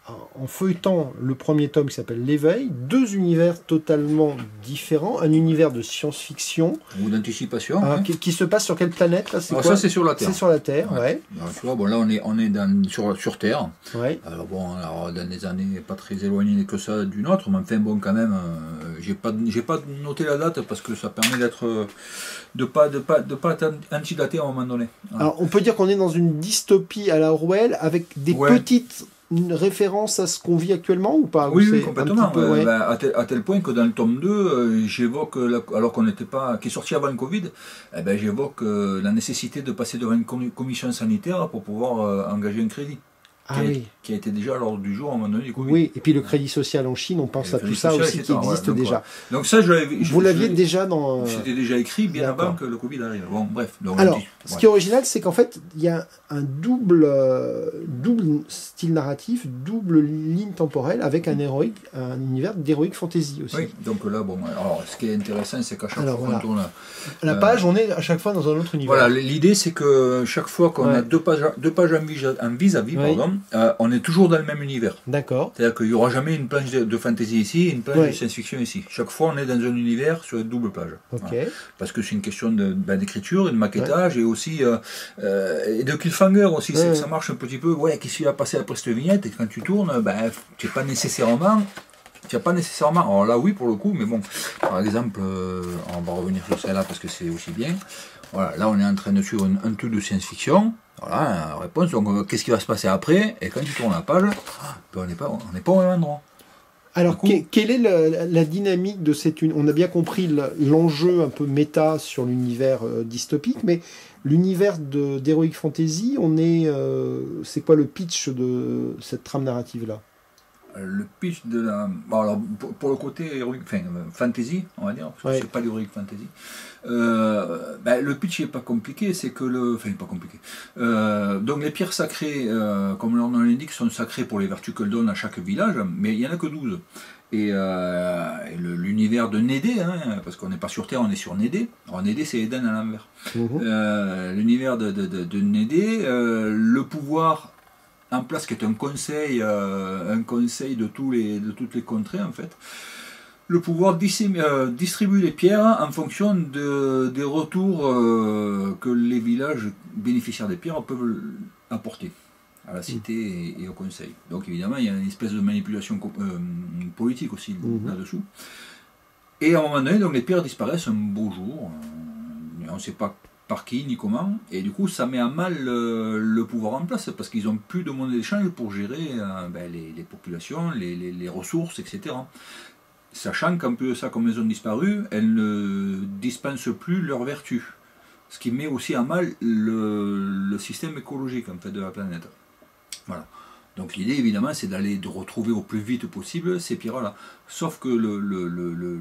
en feuilletant le premier tome qui s'appelle L'Éveil, deux univers totalement différents, un univers de science-fiction ou d'anticipation, hein, hein. qui, qui se passe sur quelle planète là, alors quoi ça c'est sur la Terre. C'est sur la Terre, ouais. ouais. Alors, tu vois, bon là on est on est dans, sur sur Terre. Ouais. Alors bon, alors, dans des années pas très éloignées que ça d'une autre, mais enfin bon quand même, euh, j'ai pas j'ai pas noté la date parce que ça permet d'être de pas de pas de pas être antidaté à un moment donné. Voilà. Alors on peut dire qu'on est dans une dystopie à la Orwell avec des ouais. petites une référence à ce qu'on vit actuellement ou pas? Oui, oui, complètement. Peu, euh, ouais. ben, à, tel, à tel point que dans le tome deux, euh, j'évoque, la, alors qu'on n'était pas, qui est sorti avant le Covid, eh ben, j'évoque euh, la nécessité de passer devant une commission sanitaire pour pouvoir euh, engager un crédit. Ah qui, oui. a, qui a été déjà à l'ordre du jour à un moment donné du Covid. Oui, et puis le crédit social en Chine, on pense à tout ça aussi qui existe ouais, donc, déjà. Ouais. Donc ça, je l'avais, Vous l'aviez déjà dans... C'était déjà écrit bien avant que le Covid arrive. Bon, bref. Donc, alors, dit, ce ouais. qui est original, c'est qu'en fait, il y a un double, euh, double style narratif, double ligne temporelle, avec un, héroïque, un univers d'héroïque fantasy aussi. Oui, donc là, bon, alors, ce qui est intéressant, c'est qu'à chaque alors, fois voilà. qu'on tourne... La euh, page, on est à chaque fois dans un autre univers. Voilà, l'idée, c'est que chaque fois qu'on ouais. a deux pages, deux pages en vis-à-vis, oui. pardon, euh, on est toujours dans le même univers. D'accord. C'est-à-dire qu'il n'y aura jamais une planche de, de fantasy ici et une planche ouais. de science-fiction ici. Chaque fois, on est dans un univers sur une double page. Okay. Voilà. Parce que c'est une question de, ben, d'écriture, de maquettage ouais. et aussi euh, euh, et de cliffhanger aussi. Ouais. Ça marche un petit peu. Ouais, qu'est-ce qui va passer après cette vignette? Et quand tu tournes, ben, tu n'es pas nécessairement. Tu n'as pas nécessairement. Alors là, oui, pour le coup, mais bon, par exemple, euh, on va revenir sur celle-là parce que c'est aussi bien. Voilà, là, on est en train de suivre un, un truc de science-fiction. Voilà, la réponse. Donc, euh, qu'est-ce qui va se passer après? Et quand tu tournes la page, ben, on n'est pas, on n'est pas au même endroit. Alors, coup, que, quelle est la, la dynamique de cette... On a bien compris l'enjeu un peu méta sur l'univers euh, dystopique, mais l'univers d'Heroic Fantasy, on est... Euh, c'est quoi le pitch de cette trame narrative-là? Le pitch de la... Bon, alors, pour, pour le côté heroic, enfin, fantasy, on va dire, parce que ouais. c'est pas l'heroic fantasy, euh, ben, le pitch n'est pas compliqué, c'est que le... Enfin, pas compliqué. Euh, donc les pierres sacrées, euh, comme leur nom l'indique, sont sacrées pour les vertus qu'elles donnent à chaque village, mais il n'y en a que douze. Et, euh, et l'univers de Nédé, hein, parce qu'on n'est pas sur Terre, on est sur Nédé. Alors Nédé, c'est Eden à l'envers. Mmh. Euh, l'univers de, de, de, de Nédé, euh, le pouvoir... en place qui est un conseil, euh, un conseil de, tous les, de toutes les contrées en fait. Le pouvoir euh, distribue les pierres en fonction de, des retours euh, que les villages bénéficiaires des pierres peuvent apporter à la cité et, et au conseil. Donc évidemment il y a une espèce de manipulation euh, politique aussi mmh. là-dessous. Et à un moment donné, donc, les pierres disparaissent un beau jour. On ne sait pas par qui ni comment, et du coup ça met à mal le, le pouvoir en place parce qu'ils n'ont plus de monnaie d'échange pour gérer euh, ben, les, les populations, les, les, les ressources, et cetera. Sachant qu'un peu ça, comme elles ont disparu, elles ne dispensent plus leurs vertus, ce qui met aussi à mal le, le système écologique en fait de la planète. Voilà. Donc l'idée évidemment c'est d'aller de retrouver au plus vite possible ces pierres-là. Sauf que le, le, le, le,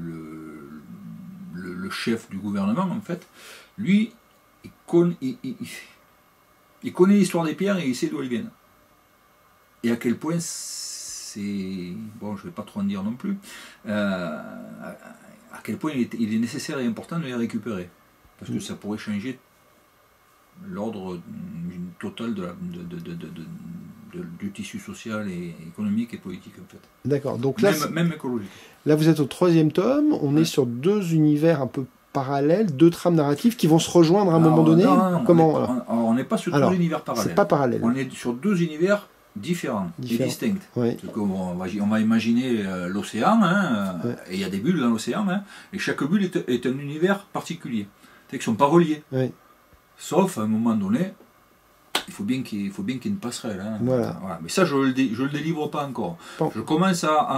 le, le chef du gouvernement en fait, lui, Il, con, il, il, il connaît l'histoire des pierres et il sait d'où elles viennent. Et à quel point c'est... Bon, je ne vais pas trop en dire non plus. Euh, à, à quel point il est, il est nécessaire et important de les récupérer. Parce que ça pourrait changer l'ordre total de la, de, de, de, de, de, du tissu social et économique et politique en fait. D'accord. Donc là, même, même écologique. Là, vous êtes au troisième tome. On ouais. est sur deux univers un peu parallèles, deux trames narratives qui vont se rejoindre à un alors, moment donné. Non, non, Comment on n'est pas sur alors, deux univers parallèles. C'est pas parallèle. On est sur deux univers différents, différents. et distincts. Oui. On, va, on va imaginer euh, l'océan, hein, oui. et il y a des bulles dans l'océan, hein, et chaque bulle est, est un univers particulier. C'est-à-dire qu'ils ne sont pas reliés. Oui. Sauf à un moment donné, il faut bien qu'il faut bien qu'il y ait une passerelle. Hein. Voilà. Voilà. Mais ça, je ne le, le délivre pas encore. Bon. Je commence à, à,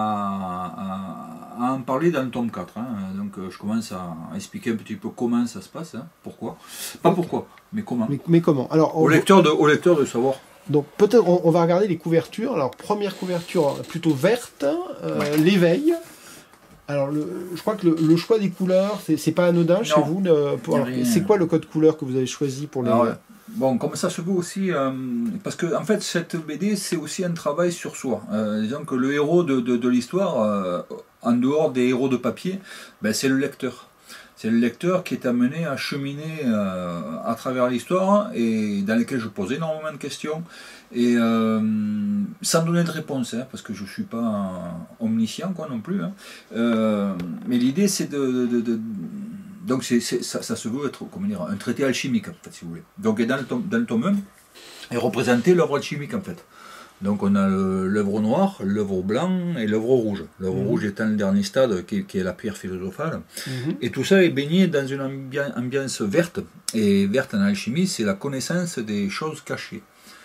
à, à en parler dans le tome quatre. Hein. Donc je commence à expliquer un petit peu comment ça se passe, hein. Pourquoi. Pas pourquoi, mais comment. Mais, mais comment Alors, au, lecteur de, au lecteur de savoir. Donc peut-être on, on va regarder les couvertures. Alors première couverture plutôt verte, euh, ouais. L'éveil. Alors le, je crois que le, le choix des couleurs, c'est pas anodin non. chez vous. C'est quoi le code couleur que vous avez choisi pour les... Alors, bon, comme ça se voit aussi, euh, parce que en fait cette B D c'est aussi un travail sur soi. Euh, disons que le héros de, de, de l'histoire, euh, en dehors des héros de papier, ben, c'est le lecteur. C'est le lecteur qui est amené à cheminer euh, à travers l'histoire et dans lesquelles je pose énormément de questions et euh, sans donner de réponse, hein, parce que je ne suis pas omniscient quoi, non plus. Hein. Euh, mais l'idée c'est de, de, de donc c'est, c'est, ça, ça se veut être comment dire, un traité alchimique en fait, si vous voulez. Donc dans le tome, dans le tome un est représenté l'œuvre alchimique en fait. Donc on a l'œuvre noire, l'œuvre blanc et l'œuvre rouge. L'œuvre mmh. rouge étant le dernier stade qui, qui est la pierre philosophale. Mmh. Et tout ça est baigné dans une ambi- ambiance verte. Et verte en alchimie, c'est la connaissance des choses cachées.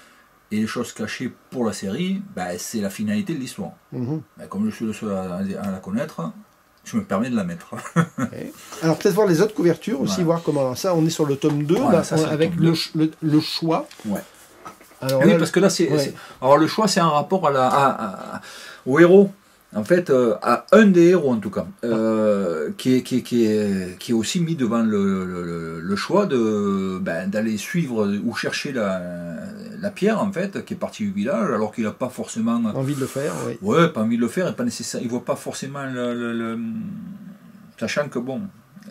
Et les choses cachées pour la série, ben, c'est la finalité de l'histoire. Mmh. Ben, comme je suis le seul à, à la connaître, je me permets de la mettre. Okay. Alors peut-être voir les autres couvertures aussi, voilà. Voir comment ça. On est sur le tome deux, voilà, là, ça, avec le, le, le choix. Ouais. Alors, oui, là, parce que là, c'est, ouais. c'est, alors le choix, c'est un rapport à la, à, à, au héros, en fait, euh, à un des héros en tout cas, euh, ah. qui, est, qui, est, qui, est, qui est aussi mis devant le, le, le choix de, ben, d'aller suivre ou chercher la, la pierre, en fait, qui est partie du village, alors qu'il n'a pas forcément envie de le faire. Oui. Ouais, pas envie de le faire, et pas nécessaire. Il voit pas forcément le, le, le sachant que bon.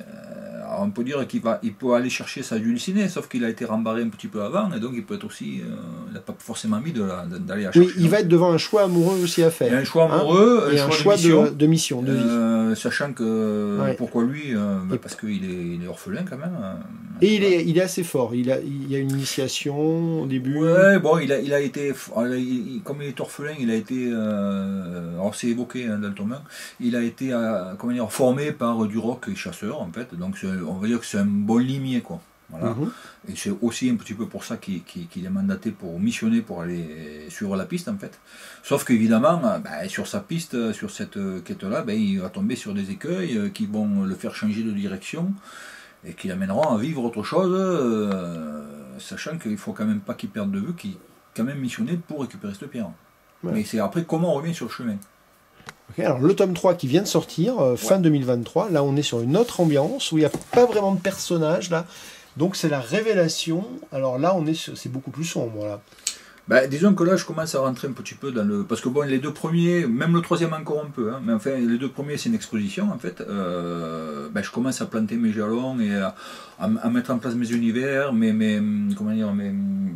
Alors on peut dire qu'il va, il peut aller chercher sa dulcinée, sauf qu'il a été rembarré un petit peu avant, et donc il peut être aussi, euh, il n'a pas forcément envie de la, de, d'aller la chercher. Oui, il va être devant un choix amoureux aussi à faire. Il y a un choix amoureux, hein, un, et choix un choix de mission, de, de, mission, de vie. Euh, sachant que, ouais. Pourquoi lui euh, bah, et parce qu'il est, il est orphelin quand même. Et il est, il est assez fort, il a, il y a une initiation au début. Ouais, bon, il a, il a été, il, comme il est orphelin, il a été, euh, alors c'est évoqué hein, dans le tome un, il a été euh, comment dire, formé par Duroc et chasseur en fait, donc on va dire que c'est un bon limier quoi. Voilà. Mm-hmm. Et c'est aussi un petit peu pour ça qu'il, qu'il, qu'il est mandaté pour missionner, pour aller suivre la piste en fait. Sauf qu'évidemment, ben, sur sa piste, sur cette quête-là, ben, il va tomber sur des écueils qui vont le faire changer de direction et qui l'amèneront à vivre autre chose, euh, sachant qu'il ne faut quand même pas qu'il perde de vue qu'il est quand même missionné pour récupérer cette pierre. Ouais. Mais c'est après comment on revient sur le chemin. Okay, alors le tome trois qui vient de sortir, euh, fin ouais. deux mille vingt-trois, là on est sur une autre ambiance où il n'y a pas vraiment de personnages là. Donc c'est la révélation. Alors là, on est sur, c'est beaucoup plus sombre là. Ben, disons que là, je commence à rentrer un petit peu dans le... Parce que bon, les deux premiers, même le troisième encore un peu, hein, mais enfin, les deux premiers, c'est une exposition, en fait. Euh, ben, je commence à planter mes jalons et à, à, à mettre en place mes univers, mes... mes comment dire, mes...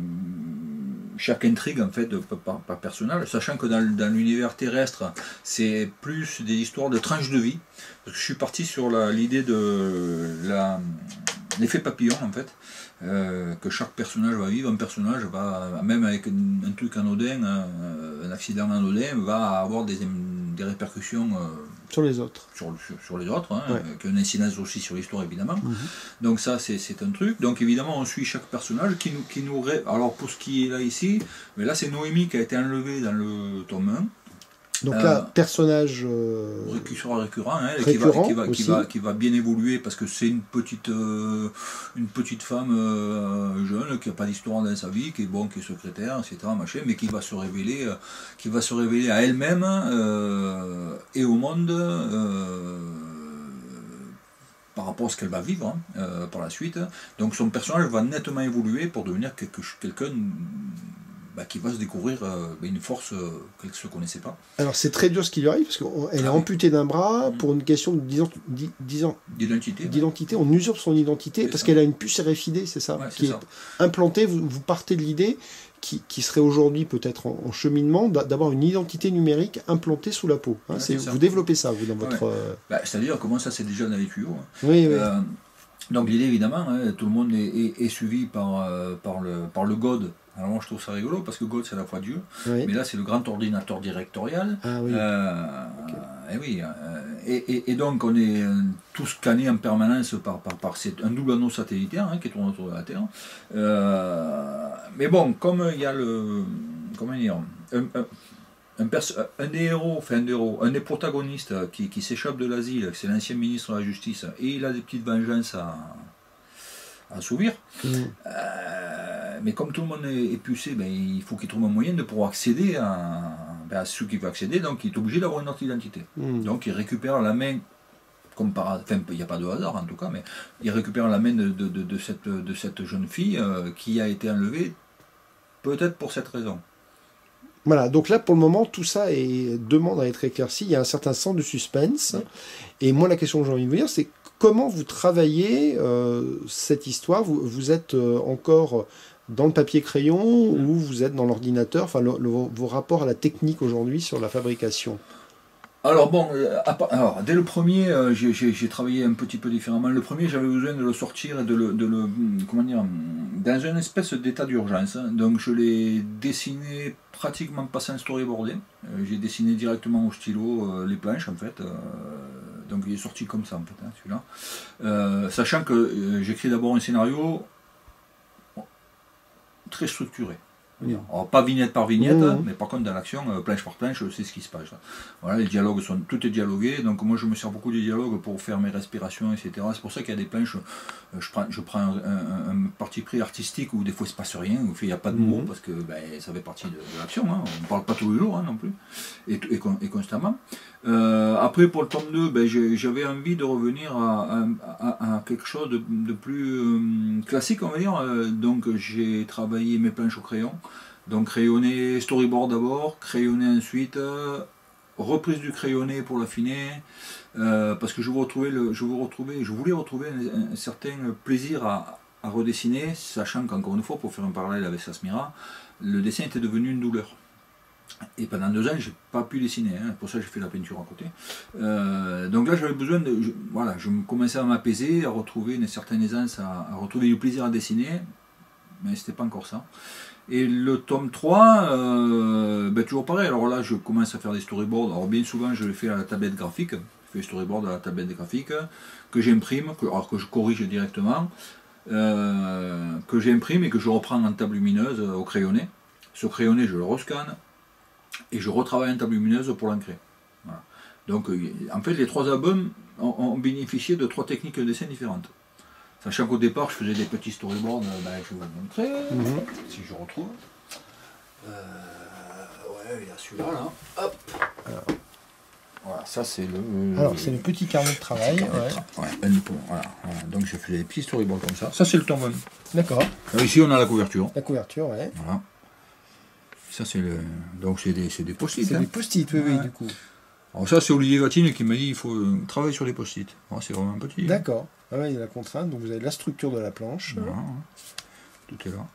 chaque intrigue, en fait, par, par personnage, sachant que dans, dans l'univers terrestre, c'est plus des histoires de tranches de vie. Parce que je suis parti sur la, l'idée de la... l'effet papillon, en fait. Euh, que chaque personnage va vivre, un personnage va, même avec un, un truc anodin, un, un accident anodin, va avoir des, des répercussions euh, sur les autres. Sur, sur, sur les autres, hein, ouais. Qui a une incidence aussi sur l'histoire évidemment. Mm-hmm. Donc ça c'est, c'est un truc. Donc évidemment on suit chaque personnage qui nous, qui nous ré... Alors pour ce qui est là ici, mais là c'est Noémie qui a été enlevée dans le tome un. Donc là, euh, personnage euh, qui sera récurrent, hein, récurrent qui, va, qui, va, qui, va, qui va bien évoluer parce que c'est une petite, euh, une petite femme euh, jeune qui n'a pas d'histoire dans sa vie, qui est bon, qui est secrétaire, et cetera. Machin, mais qui va se révéler, euh, qui va se révéler à elle-même euh, et au monde euh, par rapport à ce qu'elle va vivre hein, euh, par la suite. Donc son personnage va nettement évoluer pour devenir quelque, quelqu'un. Bah, qui va se découvrir euh, bah, une force euh, qu'elle ne se connaissait pas. Alors c'est très dur ce qui lui arrive, parce qu'elle est ah, amputée d'un bras mmh. pour une question de dix ans, dix, dix ans, d'identité. d'identité. Ouais. On usurpe son identité c'est parce ça. Qu'elle a une puce R F I D, c'est ça, ouais, qui c'est est ça. implantée. Vous, vous partez de l'idée qui, qui serait aujourd'hui peut-être en, en cheminement d'avoir une identité numérique implantée sous la peau. Hein. Ouais, c'est, c'est vous développez ça, vous, dans votre... Ouais. Euh... Bah, c'est-à-dire comment ça c'est déjà dans les tuyaux. Hein. Oui, oui. Euh, donc l'idée évidemment, hein, tout le monde est, est, est suivi par, euh, par, le, par le God. Alors moi je trouve ça rigolo parce que God c'est à la fois Dieu, oui. Mais là c'est le grand ordinateur directorial. Ah oui. Euh, okay. Et oui. Euh, et, et, et donc on est tous scannés en permanence par, par, par cette, un double anneau satellitaire hein, qui tourne autour de la Terre. Euh, mais bon, comme il y a le, comment dire, un, un, un, perso- un des héros, enfin un des héros, un des protagonistes qui, qui s'échappe de l'asile, c'est l'ancien ministre de la Justice, et il a des petites vengeances à à assouvir. Mmh. Euh, mais comme tout le monde est, est pucé, ben, il faut qu'il trouve un moyen de pouvoir accéder à, ben, à ceux qui veulent accéder, donc il est obligé d'avoir une autre identité. Mmh. Donc il récupère la main, comme par enfin il n'y a pas de hasard en tout cas, mais il récupère la main de, de, de, de, cette, de cette jeune fille euh, qui a été enlevée, peut-être pour cette raison. Voilà, donc là pour le moment tout ça est, demande à être éclairci, il y a un certain sens de suspense, mmh. Et moi la question que j'ai envie de vous dire c'est comment vous travaillez euh, cette histoire? vous, vous êtes euh, encore dans le papier-crayon ou vous êtes dans l'ordinateur? Enfin, le, le, vos rapports à la technique aujourd'hui sur la fabrication? Alors bon, euh, alors, dès le premier, euh, j'ai travaillé un petit peu différemment. Le premier, j'avais besoin de le sortir et de le, de le comment dire, dans une espèce d'état d'urgence. Donc je l'ai dessiné pratiquement pas sans storyboarder. Euh, j'ai dessiné directement au stylo euh, les planches en fait. Euh, donc il est sorti comme ça en fait, hein, celui-là. Euh, sachant que euh, j'écris d'abord un scénario très structuré. Alors, pas vignette par vignette, mmh. mais par contre dans l'action, euh, planche par planche, c'est ce qui se passe. Là. Voilà, les dialogues sont, tout est dialogué, donc moi je me sers beaucoup des dialogues pour faire mes respirations, et cetera. C'est pour ça qu'il y a des planches, euh, je prends, je prends un, un, un parti pris artistique où des fois il ne se passe rien, où il n'y a pas de mots, mmh. parce que ben, ça fait partie de, de l'action, hein. On ne parle pas tous les jours hein, non plus, et, et, et constamment. Euh, après pour le tome deux, ben, j'avais envie de revenir à, à, à quelque chose de, de plus euh, classique, on va dire. Euh, donc j'ai travaillé mes planches au crayon, donc crayonné storyboard d'abord, crayonné ensuite, euh, reprise du crayonné pour l'affiner, euh, parce que je veux retrouver le, je veux retrouver, je voulais retrouver un, un certain plaisir à, à redessiner, sachant qu'encore une fois, pour faire un parallèle avec Sasmira, le dessin était devenu une douleur. Et pendant deux ans, j'ai pas pu dessiner, hein. Pour ça j'ai fait la peinture à côté. Euh, donc là j'avais besoin de... Je, voilà, je commençais à m'apaiser, à retrouver une certaine aisance, à, à retrouver du plaisir à dessiner, mais c'était pas encore ça. Et le tome trois, euh, ben toujours pareil, alors là je commence à faire des storyboards, alors bien souvent je le fais à la tablette graphique, je fais les storyboards à la tablette graphique, que j'imprime, que, alors que je corrige directement, euh, que j'imprime et que je reprends en table lumineuse au crayonné. Ce crayonné je le rescanne, et je retravaille en table lumineuse pour l'ancrer. Voilà. Donc en fait les trois albums ont, ont bénéficié de trois techniques de dessin différentes. Sachant qu'au départ je faisais des petits storyboards, ben, je vais vous montrer, mmh. si je retrouve. Euh, ouais, il y a celui-là, là. Hop. Alors. Voilà, ça c'est le... Alors c'est le petit carnet de travail. Carnet ouais. de tra ouais, ben, voilà, voilà. Donc je faisais des petits storyboards comme ça. Ça c'est le tome un. D'accord. Ici on a la couverture. La couverture, ouais. Voilà. Ça c'est le... Donc c'est des, des post-it. C'est hein. des post-it, oui, ouais. oui, du coup. Alors ça c'est Olivier Vatine qui m'a dit il faut euh, travailler sur les post-it. Bon, c'est vraiment un petit. D'accord. Ah ouais, il y a la contrainte, donc vous avez la structure de la planche. Voilà. Tout est là.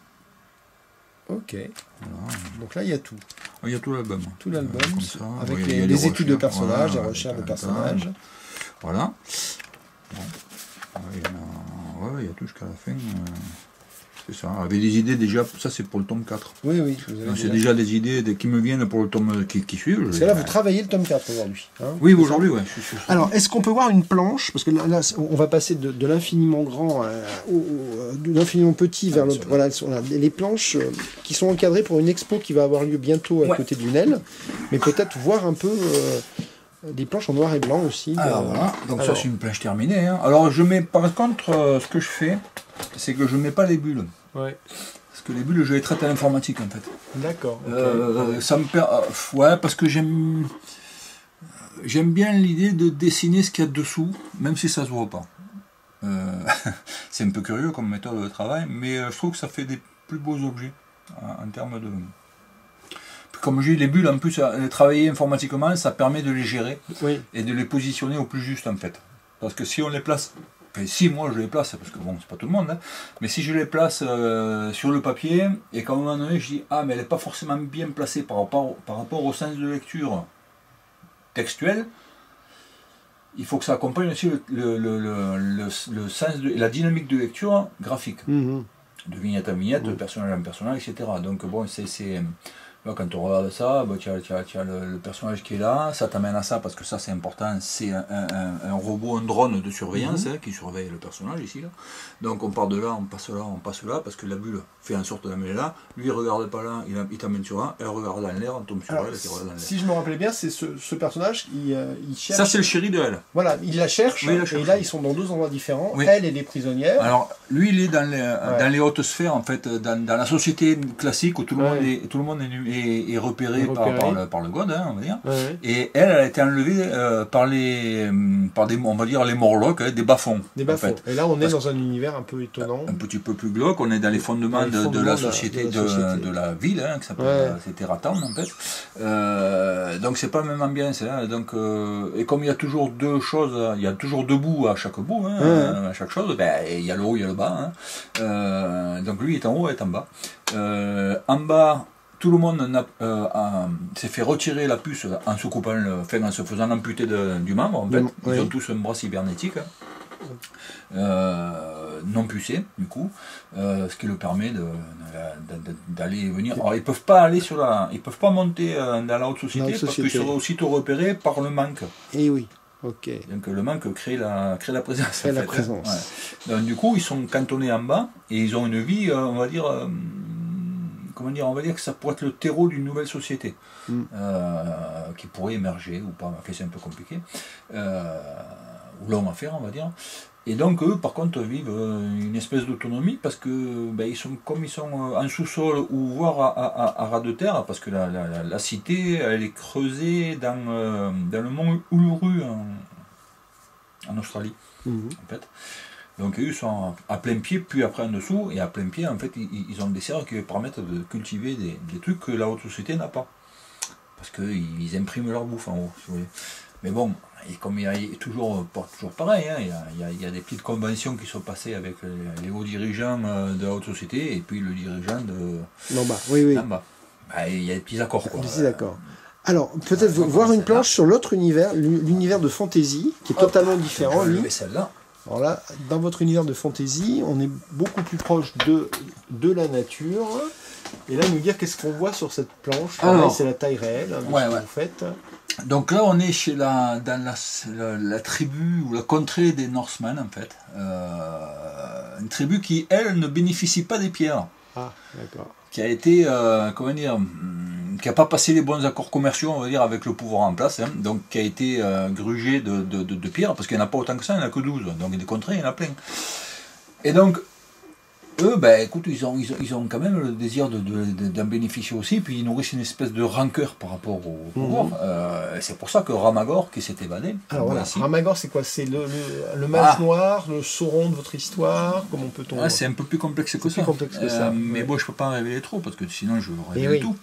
Ok. Voilà. Donc là il y a tout. Il y a tout l'album. Tout l'album, euh, avec oui, les, les études de personnages, voilà, les recherches de personnages. Voilà. Bon. Il y, a... ouais, il y a tout jusqu'à la fin. Euh... C'est ça, avec des idées déjà, ça c'est pour le tome quatre. Oui, oui. C'est déjà des idées des, qui me viennent pour le tome qui, qui suit. C'est là, vous travaillez le tome quatre aujourd'hui. Hein, oui, aujourd'hui, oui. Alors, est-ce qu'on peut voir une planche? Parce que là, là on va passer de, de l'infiniment grand à, au, au, de l'infiniment petit vers ah, le... Voilà, voilà, les planches qui sont encadrées pour une expo qui va avoir lieu bientôt à ouais. côté du N E L. Mais peut-être voir un peu... Euh, des planches en noir et blanc aussi. Alors euh... voilà, donc Alors... ça c'est une planche terminée. Hein. Alors je mets, par contre, euh, ce que je fais, c'est que je ne mets pas les bulles. Ouais. Parce que les bulles, je les traite à l'informatique en fait. D'accord. Okay. Euh, ça me per... Ouais, parce que j'aime j'aime bien l'idée de dessiner ce qu'il y a dessous, même si ça ne se voit pas. Euh... c'est un peu curieux comme méthode de travail, mais je trouve que ça fait des plus beaux objets en, en termes de... Comme je dis, les bulles, en plus, les travailler informatiquement, ça permet de les gérer oui. et de les positionner au plus juste, en fait. Parce que si on les place, enfin, si moi je les place, parce que bon, c'est pas tout le monde, hein, mais si je les place euh, sur le papier, et qu'à un moment donné, je dis, ah, mais elle n'est pas forcément bien placée par rapport, par rapport au sens de lecture textuel, il faut que ça accompagne aussi le, le, le, le, le, le sens de la dynamique de lecture graphique. Mm-hmm. De vignette en vignette, mm-hmm. de personnage en personnage, et cetera. Donc bon, c'est... Là, quand on regarde ça, bah, tu as, tu as, tu as le, le personnage qui est là, ça t'amène à ça parce que ça c'est important, c'est un, un, un robot, un drone de surveillance mm-hmm. hein, qui surveille le personnage ici. Là. Donc on part de là, on passe là, on passe là, parce que la bulle fait en sorte d'amener là, lui il regarde pas là, il, il t'amène sur là, elle regarde dans l'air, on tombe sur Alors, elle, et regarde dans l'air. Si je me rappelais bien, c'est ce, ce personnage qui euh, il cherche... Ça c'est le chéri de elle. Voilà, il la cherche, oui, il la cherche. Et là ils sont dans deux endroits différents, oui. Elle et les prisonnières. Alors lui il est dans les, ouais. dans les hautes sphères en fait, dans, dans la société classique où tout le, ouais. monde, est, tout le monde est, et, et repérée Et par, repérée. par, le, par le god, hein, on va dire. Ouais. Et elle, elle a été enlevée euh, par les, par des, on va dire les Morlocks, hein, des bas-fonds. Des en bas-fonds. fait. Et là, on est Parce dans un univers un peu étonnant. Un petit peu plus glauque, on est dans les fondements, Dans les de, fondements de la de la- société, de de, la société. de la ville, hein, qui s'appelle, Ouais. euh, c'était Ratan en fait. Euh, donc c'est pas la même ambiance. Hein, donc, euh, et comme il y a toujours deux choses, il y a toujours deux bouts à chaque bout, hein, Ouais. à chaque chose, ben, il y a le haut, il y a le bas. Hein. Euh, donc lui est en haut, elle est en bas. Euh, en bas, tout le monde n'a- euh, a- s'est fait retirer la puce en se coupant, le, enfin, en se faisant amputer de- du membre. En fait. Oui. Ils ont tous un bras cybernétique. Hein. Euh, non pucé du coup, euh, ce qui le permet de, de, d'aller et venir. Alors ils peuvent pas aller sur la, ils peuvent pas monter euh, dans la haute société, La haute parce société. qu'ils seraient aussitôt repérés par le manque. Et oui, ok. Donc le manque crée la, crée la présence. Crée en la fait, présence. hein. Ouais. Donc, du coup ils sont cantonnés en bas et ils ont une vie, euh, on va dire, euh, comment dire, on va dire que ça pourrait être le terreau d'une nouvelle société Mm. euh, qui pourrait émerger ou pas. Enfin, c'est un peu compliqué, euh, ou long à faire, on va dire. Et donc eux, par contre, vivent une espèce d'autonomie parce que ben, ils sont comme ils sont en sous-sol ou voire à, à, à ras de terre, parce que la, la, la, la cité, elle est creusée dans, euh, dans le mont Uluru en, en Australie, Mhm. en fait. Donc eux sont à plein pied, puis après en dessous, et à plein pied, en fait, ils, ils ont des serres qui permettent de cultiver des, des trucs que la haute société n'a pas. Parce qu'ils impriment leur bouffe en haut, si vous voulez. Mais bon, et comme il y a toujours, pas toujours pareil, hein, il, y a, il, y a, il y a des petites conventions qui sont passées avec les, les hauts dirigeants de la haute société et puis le dirigeant de En bas, oui, oui. d'en bas. Ben, il y a des petits accords, quoi. Des petits accords. Alors, peut-être Ouais, voir une celle-là. planche sur l'autre univers, l'univers de fantasy, qui est Hop, totalement je différent, vais lui. lever celle-là. Alors là, dans votre univers de fantasy, on est beaucoup plus proche de, de la nature. Et là, nous dire qu'est-ce qu'on voit sur cette planche. Alors, Pareil, c'est la taille réelle hein, de ouais, ce que ouais. vous faites. Donc là, on est chez la, dans la, la, la tribu ou la contrée des Norsemen, en fait. Euh, une tribu qui, elle, ne bénéficie pas des pierres. Ah, d'accord. Qui a été, euh, comment dire, hum, qui n'a pas passé les bons accords commerciaux, on va dire, avec le pouvoir en place, hein, donc qui a été euh, grugé de, de, de, de pierres, parce qu'il n'y en a pas autant que ça, il n'y en a que douze, donc des contrées, il y en a plein. Et donc, eux, ben, écoute, ils ont, ils ont, ils ont quand même le désir de, de, de, d'en bénéficier aussi, puis ils nourrissent une espèce de rancœur par rapport au pouvoir. Mhm. Euh, c'est pour ça que Ramagor, qui s'est évadé, Alors voilà, ici, Ramagor, c'est quoi? C'est le, le, le mage Ah. noir, le sauron de votre histoire? Comment peut-on... ah, c'est un peu plus complexe que C'est ça. plus complexe que ça, Euh, mais ouais. bon, je ne peux pas en révéler trop, parce que sinon je Eh révèle oui. tout.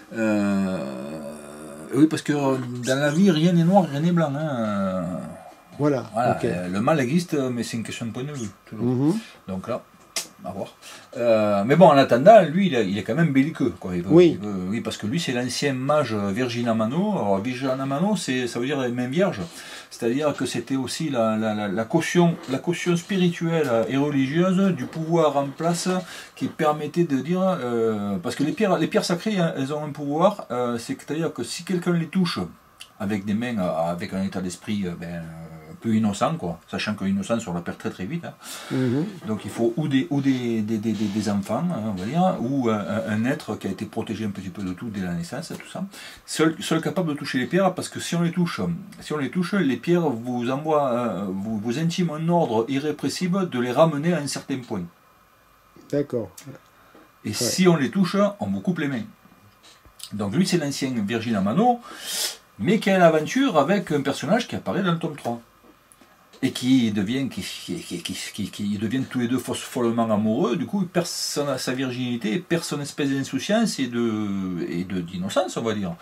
Euh, oui, parce que euh, dans la vie, rien n'est noir, rien n'est blanc. Hein. Voilà, Voilà, ok. euh, le mal existe, mais c'est une question de point de vue, toujours. Mhm. Donc là, à voir. Euh, mais bon, en attendant, lui, il est, il est quand même belliqueux. Quoi. Il veut- Oui. il veut- oui, parce que lui, c'est l'ancien mage Virginamano. Alors, Virginamano, c'est, ça veut dire les mains vierges. C'est-à-dire que c'était aussi la, la, la, la, caution, la caution spirituelle et religieuse du pouvoir en place qui permettait de dire... Euh, parce que les pierres, les pierres sacrées, hein, elles ont un pouvoir. Euh, c'est-à-dire que si quelqu'un les touche avec des mains, euh, avec un état d'esprit euh, ben, un peu innocent, quoi, sachant que l'innocence, on la perd très très vite. Hein. Mhm. Donc il faut ou des, ou des, des, des, des enfants, hein, on va dire, ou un, un être qui a été protégé un petit peu de tout dès la naissance, tout ça. Seul, seul capable de toucher les pierres, parce que si on les touche, si on les touche, les pierres vous envoient, euh, vous, vous intiment un ordre irrépressible de les ramener à un certain point. D'accord. Et si on les touche, on vous coupe les mains. Donc lui c'est l'ancien Virginamano, mais qui a une aventure avec un personnage qui apparaît dans le tome trois. Et qui devient, qui, qui, qui, qui, qui deviennent tous les deux follement amoureux, du coup il perd sa, sa virginité, il perd son espèce d'insouciance et de et de d'innocence, on va dire.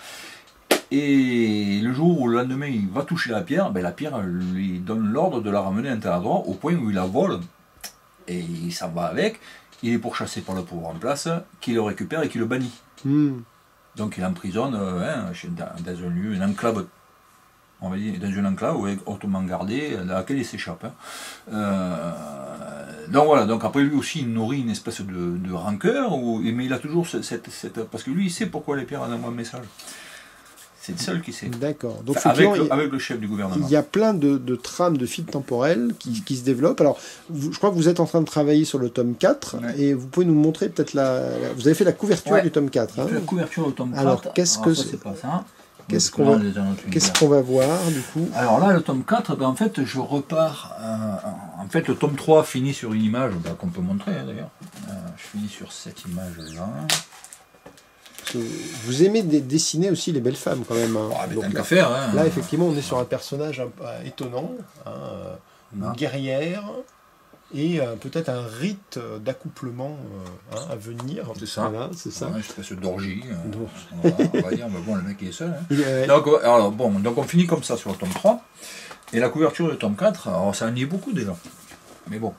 Et le jour où le lendemain il va toucher la pierre, ben la pierre lui donne l'ordre de la ramener à l'intérieur droit, au point où il la vole, et il s'en va avec, il est pourchassé par le pouvoir en place, qui le récupère et qui le bannit. Mhm. Donc il emprisonne hein, dans, dans un lieu, une enclave, on va dire, dans une enclave hautement gardée, dans laquelle il s'échappe. Hein. Euh, donc voilà, donc après lui aussi il nourrit une espèce de, de rancœur, ou, mais il a toujours cette, cette... Parce que lui il sait pourquoi les pierres envoient un message. C'est le seul qui sait. D'accord. Donc, Enfin, avec, effectivement, le, avec le chef du gouvernement. il y a plein de, de trames de fils temporels qui, qui se développent. Alors, vous- je crois que vous êtes en train de travailler sur le tome quatre, Ouais. et vous pouvez nous montrer peut-être la, la- Vous avez fait la couverture Ouais. du tome quatre. Hein. La couverture au tome Alors, quatre. qu'est-ce Alors, que ça, c'est- c'est pas ça. qu'est-ce Parce que qu'on là, va- on est dans notre Qu'est-ce univers. qu'on va voir, du coup? Alors là, le tome quatre, ben, en fait, je repars. euh, en fait, le tome trois finit sur une image ben, qu'on peut montrer hein, d'ailleurs. Euh, je finis sur cette image-là. que vous aimez dé- dessiner aussi les belles femmes quand même. Hein. Oh, mais Donc, tant là, qu'à faire. Hein. là, effectivement, on est sur un personnage un peu étonnant, hein, euh, une Ah. guerrière et euh, peut-être un rite d'accouplement euh, hein, à venir. C'est ça. Voilà, c'est ça. Ouais, une espèce d'orgie. euh, Donc, voilà, on va dire, mais bon, le mec il est seul. Hein. il est- Donc, euh, alors, bon, donc on finit comme ça sur le tome trois. Et la couverture du tome quatre, alors ça en y est beaucoup déjà. Mais bon,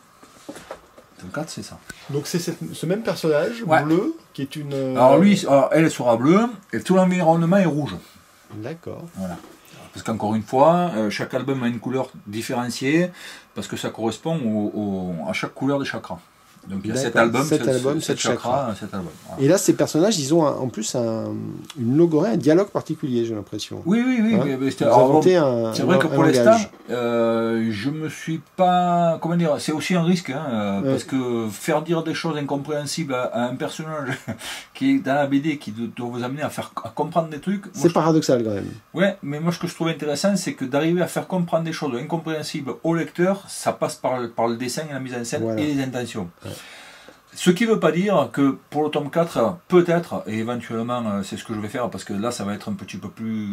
le tome quatre c'est ça. donc c'est cette- ce même personnage Ouais. bleu qui est une. euh, Alors lui, alors, elle sera bleue et tout l'environnement est rouge. D'accord. Voilà. Parce qu'encore une fois, euh, chaque album a une couleur différenciée parce que ça correspond au, au- à chaque couleur des chakras. Donc il y a sept D'accord. albums, Sept sept- albums, sept sept chakras. sept albums. Voilà. Et là, ces personnages, ils ont un- en plus un, une logorée, un dialogue particulier, j'ai l'impression. Oui, oui, oui. Hein mais- mais c'était- Vous alors, inventez un, c'est vrai un- que un pour l'instant, langage. euh, je me suis pas. Comment dire, c'est aussi un risque, hein, euh, Ouais. parce que faire dire des choses incompréhensibles à, à un personnage qui est dans la B D, qui doit doit vous amener à faire à comprendre des trucs. moi, C'est je- paradoxal quand même. Ouais, mais moi ce que je trouve intéressant, c'est que d'arriver à faire comprendre des choses incompréhensibles au lecteur, ça passe par, le- par le dessin et la mise en scène Voilà. et les intentions. Ouais. Ce qui ne veut pas dire que pour le tome quatre, peut-être, et éventuellement euh, c'est ce que je vais faire, parce que là ça va être un petit peu plus,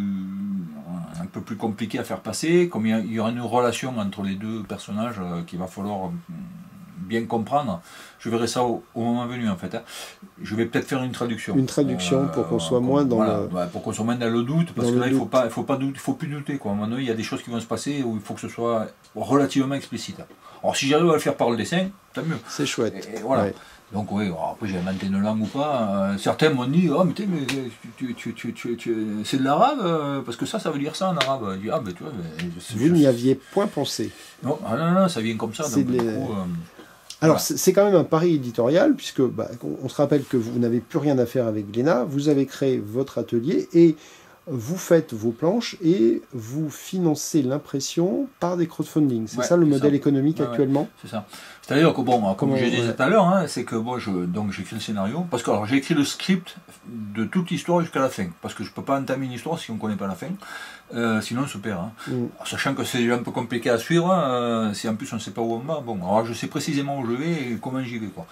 un peu plus compliqué à faire passer, comme il y, a- il y aura une relation entre les deux personnages euh, qu'il va falloir euh, bien comprendre, je verrai ça au, au moment venu en fait. hein. Je vais peut-être faire une traduction. Une traduction pour qu'on soit moins dans voilà, le- ouais, pour qu'on soit moins dans le doute, parce dans que le là il faut doute. pas, il faut pas douter, il faut plus douter quoi. À un moment donné, il y a des choses qui vont se passer où il faut que ce soit relativement explicite. Alors si j'arrive à le faire par le dessin, tant mieux. C'est chouette. Et, et voilà. Ouais. Donc oui, alors, après j'ai inventé une langue ou pas. euh, certains m'ont dit, oh mais, t'es, mais tu, tu, tu, tu, tu- c'est de l'arabe euh, parce que ça, ça veut dire ça en arabe. Je dis, ah ben tu vois, mais je- Vous je- n'y aviez point pensé. non, ah, non, non, ça vient comme ça. C'est Donc, du des- coup, euh, Alors, Voilà. c'est c'est quand même un pari éditorial, puisque bah, on on se rappelle que vous n'avez plus rien à faire avec Glénat, vous avez créé votre atelier et vous faites vos planches et vous financez l'impression par des crowdfunding. C'est Ouais, ça le c'est modèle ça. économique Ouais, ouais. actuellement. c'est ça. C'est-à-dire que bon, comme Comment- je disais ouais. tout à l'heure, hein, c'est que moi, je, donc j'écris le scénario, parce que alors, j'ai écrit le script de toute l'histoire jusqu'à la fin, parce que je peux pas entamer une histoire si on connaît pas la fin, euh, sinon on se perd. Hein. Mm. Sachant que c'est déjà un peu compliqué à suivre, euh, si en plus on ne sait pas où on va, bon, alors je sais précisément où je vais et comment j'y vais. Quoi.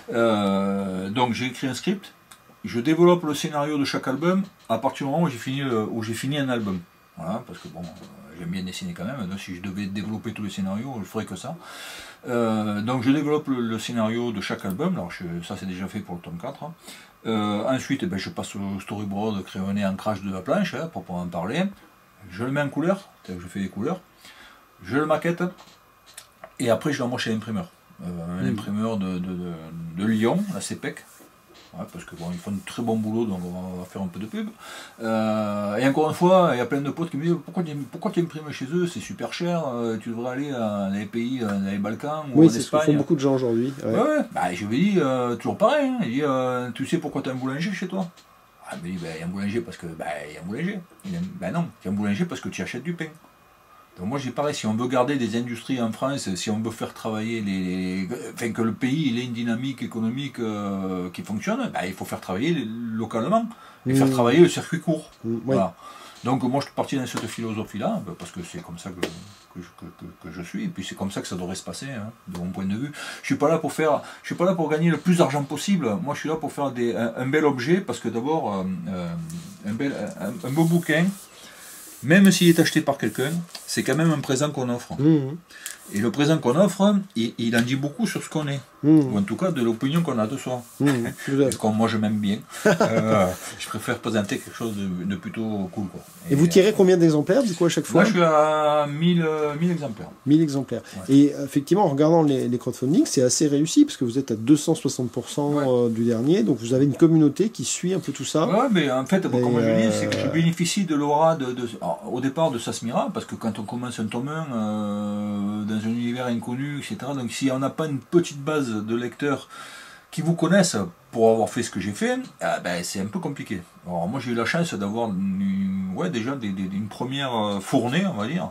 Euh, donc j'ai écrit un script, je développe le scénario de chaque album à partir du moment où j'ai fini, le- où j'ai fini un album. Voilà, parce que bon, euh, j'aime bien dessiner quand même, donc si je devais développer tous les scénarios, je ferais que ça. Euh, donc je développe le, le scénario de chaque album, alors je- ça c'est déjà fait pour le tome quatre. hein. Euh, ensuite, eh ben, je passe au storyboard crayonné ancrage de la planche, hein, pour pouvoir en parler. Je le mets en couleur, c'est-à-dire que je fais des couleurs. Je le maquette, et après je l'envoie chez l'imprimeur. Euh, un Mm. imprimeur de, de, de, de Lyon, la C P E C. Ouais, parce que bon, ils font un très bon boulot, donc on va faire un peu de pub. Euh, et encore une fois, il y a plein de potes qui me disent pourquoi tu, pourquoi tu imprimes chez eux, c'est super cher, euh, tu devrais aller dans les pays, euh, dans les Balkans ou Oui, en c'est ce que font Espagne. beaucoup de gens aujourd'hui. Ouais. Ouais, ouais. Bah, je lui ai dit, euh, toujours pareil, hein. Il dit, euh, tu sais pourquoi tu as un boulanger chez toi? Ah, il me dit, bah, il y a un boulanger parce que, bah, il y a un boulanger. Il dit, bah non, il y a un boulanger parce que tu achètes du pain. Donc moi, j'ai pareil, si on veut garder des industries en France, si on veut faire travailler les... les- enfin, que le pays il ait une dynamique économique euh, qui fonctionne, bah, il faut faire travailler les- localement et Mmh. faire travailler le circuit court. Mm, ouais. Voilà. Donc moi je suis parti dans cette philosophie-là, bah, parce que c'est comme ça que, que, je, que, que- que je suis, et puis c'est comme ça que ça devrait se passer, hein, de mon point de vue. Je suis pas là pour faire, je suis pas là pour gagner le plus d'argent possible. Moi je suis là pour faire des, un, un bel objet, parce que d'abord euh, euh, un, bel, un, un beau bouquin, même s'il est acheté par quelqu'un, c'est quand même un présent qu'on offre. Mm, Et le présent qu'on offre, il, il en dit beaucoup sur ce qu'on est, mm, ou en tout cas de l'opinion qu'on a de soi. mm, tout à fait. Comme moi je m'aime bien, euh, je préfère présenter quelque chose de, de plutôt cool. Quoi. Et vous tirez combien d'exemplaires du coup à chaque fois? Là je suis à mille, euh, mille exemplaires. mille exemplaires. Ouais. Et effectivement, en regardant les, les crowdfunding, c'est assez réussi parce que vous êtes à deux cent soixante pour cent Ouais. euh, du dernier, donc vous avez une communauté qui suit un peu tout ça. Ouais, mais en fait, bon, Et comme je le dis, euh, c'est que je bénéficie de l'aura de, de- alors, au départ de Sasmira, parce que quand on commence un tome un euh, dans un univers inconnu, et cetera, donc si on n'a pas une petite base de lecteurs qui vous connaissent pour avoir fait ce que j'ai fait, ah ben, c'est un peu compliqué. Alors moi j'ai eu la chance d'avoir une- ouais, déjà des, des- une première euh, fournée, on va dire,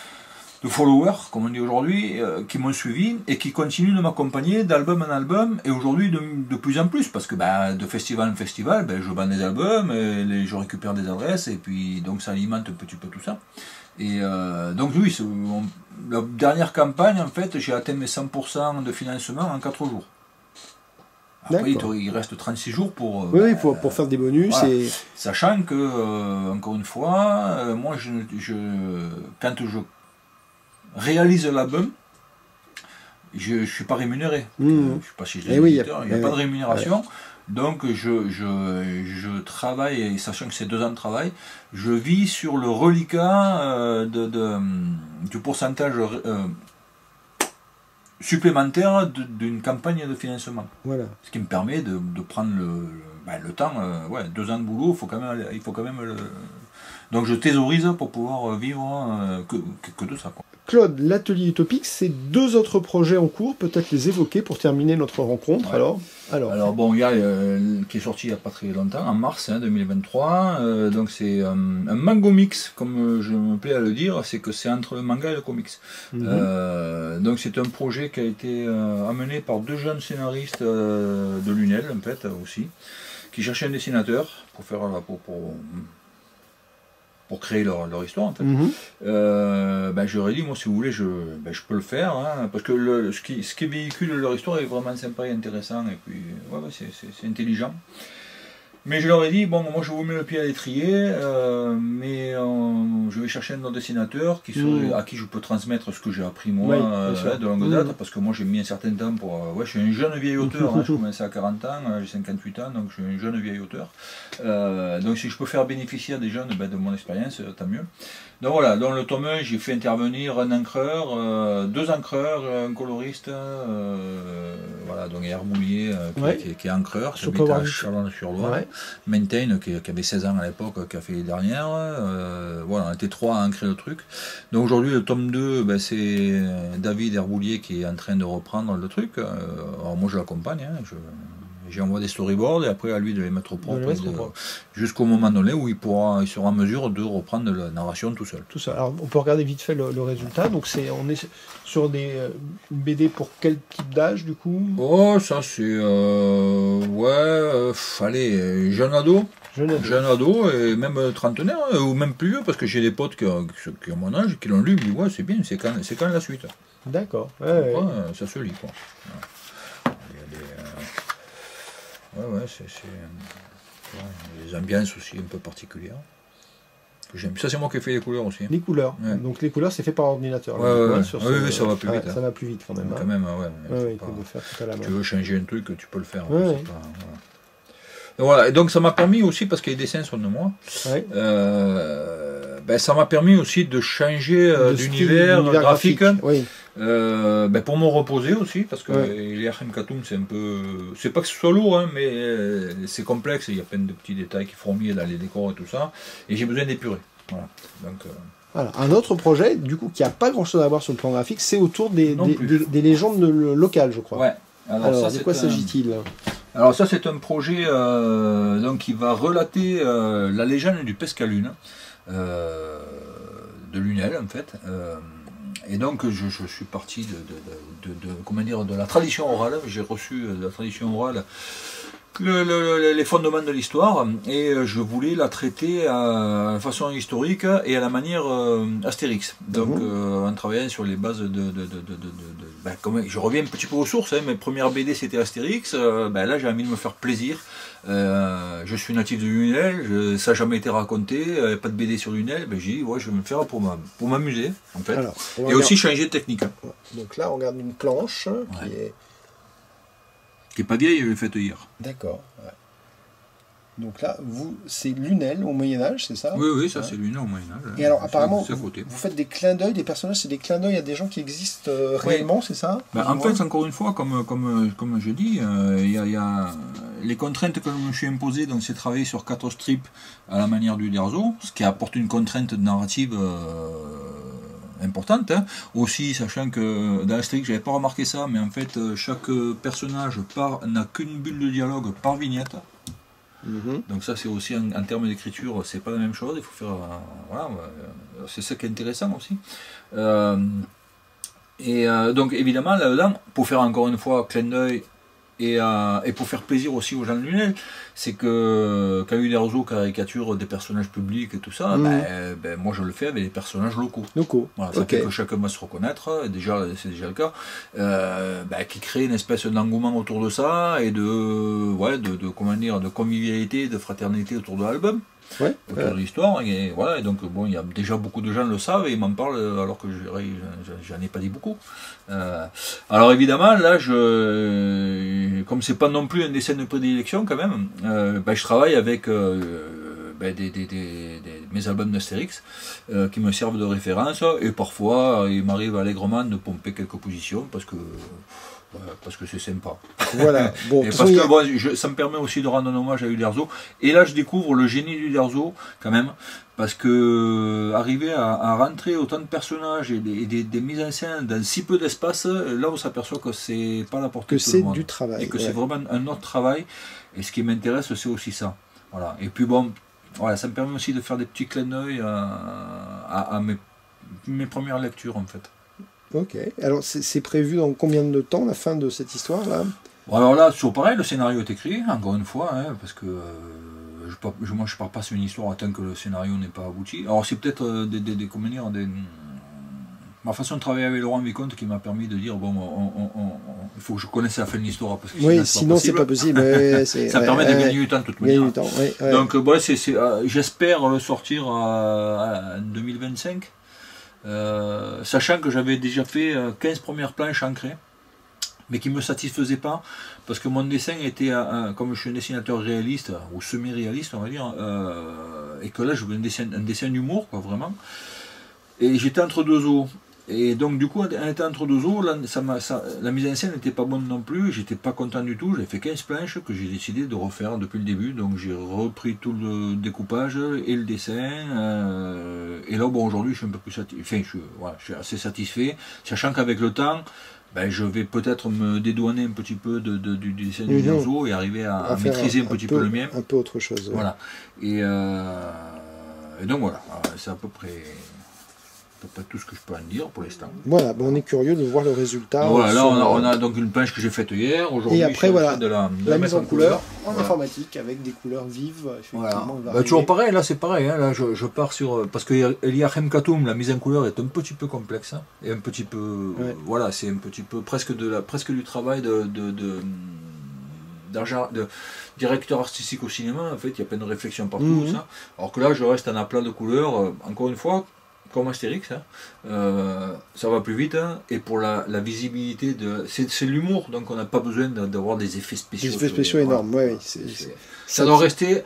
de followers, comme on dit aujourd'hui, euh, qui m'ont suivi et qui continuent de m'accompagner d'album en album, et aujourd'hui de, de plus en plus, parce que ben, de festival en festival, ben, je vends des albums, et les, je récupère des adresses, et puis donc ça alimente un petit peu tout ça. Et euh, donc oui, c'est- on- la dernière campagne, en fait, j'ai atteint mes cent pour cent de financement en quatre jours. Après, il, te, il reste trente-six jours pour... Oui, bah, oui pour, pour faire des bonus. Voilà. Et... Sachant que, euh, encore une fois, euh, moi, je, je, quand je réalise l'album, je ne suis pas rémunéré. Mmh. Je ne suis pas chez les éditeurs, il n'y a, a, a pas de rémunération. Ouais. Donc, je, je, je travaille, et sachant que c'est deux ans de travail, je vis sur le reliquat euh, de, de, du pourcentage euh, supplémentaire d'une campagne de financement. Voilà. Ce qui me permet de, de prendre le, le, ben, le temps, euh, ouais, deux ans de boulot, faut quand même, il faut quand même le... Donc je thésaurise pour pouvoir vivre euh, que, que, que de ça. Quoi. Claude, l'atelier utopique, c'est deux autres projets en cours, peut-être les évoquer pour terminer notre rencontre. Ouais. Alors, alors, alors bon, il y a euh, qui est sorti il n'y a pas très longtemps, en mars hein, deux mille vingt-trois. Euh, donc c'est euh, un mango mix, comme je me plais à le dire, c'est que c'est entre le manga et le comics. Mm-hmm. euh, donc c'est un projet qui a été euh, amené par deux jeunes scénaristes euh, de Lunel, en fait, aussi, qui cherchaient un dessinateur pour faire pour, pour pour créer leur, leur histoire en fait. Mm-hmm. euh, ben, j'aurais dit moi si vous voulez je, ben, je peux le faire hein, parce que le, ce, qui, ce qui véhicule leur histoire est vraiment sympa et intéressant et puis ouais, ouais c'est intelligent. Mais je leur ai dit, bon, moi je vous mets le pied à l'étrier, euh, mais euh, je vais chercher un autre dessinateur qui serait, mmh. à qui je peux transmettre ce que j'ai appris moi oui, euh, de longue date, mmh. parce que moi j'ai mis un certain temps pour... Euh, ouais, je suis un jeune vieil auteur, hein, je commençais à quarante ans, j'ai cinquante-huit ans, donc je suis un jeune vieil auteur. Euh, donc si je peux faire bénéficier à des jeunes ben, de mon expérience, tant mieux. Donc voilà, dans le tome un, j'ai fait intervenir un encreur, euh, deux encreurs, un coloriste, euh, voilà, donc Herboulier euh, qui, ouais. qui, qui est encreur, qui habite à Chalon-sur-Loire, ouais. Maintain qui, qui avait seize ans à l'époque, qui a fait les dernières, euh, voilà, on était trois à ancrer le truc. Donc aujourd'hui, le tome deux, ben, c'est David Herboulier qui est en train de reprendre le truc, euh, alors moi je l'accompagne, hein, je... J'envoie des storyboards et après à lui de les mettre au propre jusqu'au moment donné où il pourra, il sera en mesure de reprendre la narration tout seul. Tout ça. Alors on peut regarder vite fait le, le résultat. Donc c'est, on est sur des euh, B D pour quel type d'âge du coup? Oh ça c'est euh, ouais, euh, allez jeune ado. Jeune ado. Jeune ado et même trentenaire ou même plus vieux parce que j'ai des potes qui, qui ont mon âge qui l'ont lu, ils disent ouais c'est bien, c'est quand, c'est quand la suite. D'accord. Ouais, ouais, ouais. Ça se lit quoi. Ouais. Ouais, ouais, c'est ouais, des ambiances aussi un peu particulières. J'aime. Ça, c'est moi qui ai fait les couleurs aussi. Les couleurs. Ouais. Donc les couleurs, c'est fait par ordinateur. Ouais, ouais, ouais. Sur oui, ce... oui, ça va plus vite. Ah, hein. Ça va plus vite quand même. Quand hein. même, ouais. ouais, ouais pas... de faire tout à la main. Tu veux changer un truc, tu peux le faire. Ouais, ouais. Pas... voilà. Voilà. Et donc ça m'a permis aussi, parce que les dessins sont de moi, ouais. euh, ben, ça m'a permis aussi de changer euh, d'univers graphique. graphique. Oui. Euh, ben pour me reposer aussi, parce que ouais. les Arkham Katoum, c'est un peu... C'est pas que ce soit lourd, hein, mais euh, c'est complexe, il y a plein de petits détails qui fourmillent dans les décors et tout ça, et j'ai besoin d'épurer. Voilà. Donc, euh... voilà. Un autre projet, du coup, qui n'a pas grand-chose à voir sur le plan graphique, c'est autour des, des, des, des légendes locales, je crois. Ouais. Alors, Alors ça, de quoi s'agit-il? Alors ça, c'est un projet euh, donc, qui va relater euh, la légende du Pescalune, euh, de Lunel, en fait. Euh, Et donc je, je suis parti de, de, de, de, comment dire, de la tradition orale, j'ai reçu de la tradition orale le, le, les fondements de l'histoire et je voulais la traiter à, à façon historique et à la manière euh, Astérix. Donc mmh. euh, en travaillant sur les bases de... de, de, de, de, de ben, comme, je reviens un petit peu aux sources, hein, mes premières B D c'était Astérix, euh, ben, là j'ai envie de me faire plaisir. Euh, je suis natif de Lunel, je, ça n'a jamais été raconté, euh, pas de B D sur Lunel, ben j'ai dit ouais je vais me le faire pour m'amuser en fait. Alors, et regarde... aussi changer de technique. Hein. Donc là on regarde une planche ouais. qui est... qui n'est pas vieille, je l'ai faite hier. D'accord. Ouais. Donc là, vous, c'est Lunel au Moyen-Âge, c'est ça? Oui, oui, ça ouais. c'est Lunel au Moyen-Âge. Et alors, apparemment, vous, vous faites des clins d'œil, des personnages, c'est des clins d'œil à des gens qui existent euh, oui. réellement, c'est ça? Ben, en fait, encore une fois, comme, comme, comme je dis, il euh, y, y a les contraintes que je me suis imposées, donc c'est travailler sur quatre strips à la manière du Derzo, ce qui apporte une contrainte narrative euh, importante. Hein. Aussi, sachant que dans Astérix, j'avais pas remarqué ça, mais en fait, chaque personnage n'a qu'une bulle de dialogue par vignette. Mmh. Donc ça c'est aussi en, en termes d'écriture, c'est pas la même chose, il faut faire... Euh, voilà, euh, c'est ça qui est intéressant aussi. Euh, et euh, donc évidemment là-dedans, pour faire encore une fois clin d'œil Et, euh, et pour faire plaisir aussi aux gens de Lunel, c'est que quand Uderzo caricature des personnages publics et tout ça, mmh. ben, ben, moi je le fais avec des personnages locaux. Locaux. Voilà, ça okay. fait que chacun va se reconnaître, et déjà c'est déjà le cas, euh, ben, qui crée une espèce d'engouement autour de ça et de, ouais, de, de, comment dire, de convivialité, de fraternité autour de l'album. Ouais, autour euh... de l'histoire, et voilà, et donc bon, il y a déjà beaucoup de gens le savent et ils m'en parlent alors que j'en ai pas dit beaucoup. Euh, alors évidemment, là, je, comme c'est pas non plus un dessin de prédilection quand même, euh, ben, je travaille avec euh, ben, des, des, des, des, mes albums d'Astérix euh, qui me servent de référence, et parfois il m'arrive allègrement de pomper quelques positions parce que parce que c'est sympa. Voilà. Bon, et parce que bon, je, ça me permet aussi de rendre un hommage à Uderzo. Et là, je découvre le génie d'Uderzo, quand même, parce que arriver à, à rentrer autant de personnages et des, et des, des mises en scène dans si peu d'espace, là, on s'aperçoit que c'est pas la portée de tout le monde. Que c'est du travail. Et que ouais. c'est vraiment un autre travail. Et ce qui m'intéresse, c'est aussi ça. Voilà. Et puis bon, voilà, ça me permet aussi de faire des petits clins d'œil à, à, à mes, mes premières lectures, en fait. Ok. Alors, c'est prévu dans combien de temps, la fin de cette histoire-là? Bon, alors là, toujours pareil, le scénario est écrit, encore une fois, hein, parce que euh, je, je, moi je ne pars pas sur une histoire tant que le scénario n'est pas abouti. Alors c'est peut-être euh, des, des, des, comment dire, des, ma façon de travailler avec Laurent Vicomte qui m'a permis de dire, bon, on, on, on, il faut que je connaisse la fin de l'histoire, parce que oui, sinon c'est pas possible. Ouais, ça ouais, permet ouais, de gagner du temps de toute manière. Du temps, ouais, ouais. Donc bon, euh, j'espère le sortir en deux mille vingt-cinq. Euh, sachant que j'avais déjà fait quinze premières planches ancrées, mais qui ne me satisfaisaient pas, parce que mon dessin était, un, comme je suis un dessinateur réaliste, ou semi-réaliste on va dire, euh, et que là je voulais un dessin, un dessin d'humour, quoi, vraiment, et j'étais entre deux eaux. Et donc du coup, en étant entre deux eaux, là, ça ça, la mise en scène n'était pas bonne non plus, j'étais pas content du tout, j'avais fait quinze planches que j'ai décidé de refaire depuis le début, donc j'ai repris tout le découpage et le dessin, euh, et là bon, aujourd'hui je suis un peu plus satisfait, enfin, je, voilà, je suis assez satisfait, sachant qu'avec le temps, ben, je vais peut-être me dédouaner un petit peu de, de, du dessin du Uderzo et arriver à, à maîtriser un, un petit peu, peu le mien. Un peu autre chose. Ouais. Voilà. Et, euh, et donc voilà, c'est à peu près... pas tout ce que je peux en dire pour l'instant. Voilà, bon, on est curieux de voir le résultat. Voilà, là on a, on a donc une planche que j'ai faite hier, aujourd'hui. Et après voilà, de la, de la, la mise en couleur, en voilà. informatique avec des couleurs vives. Voilà. Bah, toujours pareil, là c'est pareil, hein, là je, je pars sur... Parce que Eliachem Katoum, la mise en couleur est un petit peu complexe, hein, et un petit peu... Ouais. Voilà, c'est un petit peu presque, de la, presque du travail de... de, de de directeur artistique au cinéma, en fait, il y a plein de réflexions partout, mmh. ça. Alors que là je reste en aplat de couleurs, euh, encore une fois, comme Astérix, hein, euh, ça va plus vite, hein, et pour la, la visibilité, de c'est l'humour, donc on n'a pas besoin d'avoir des effets spéciaux. Des effets spéciaux les, énormes, oui. Ça doit rester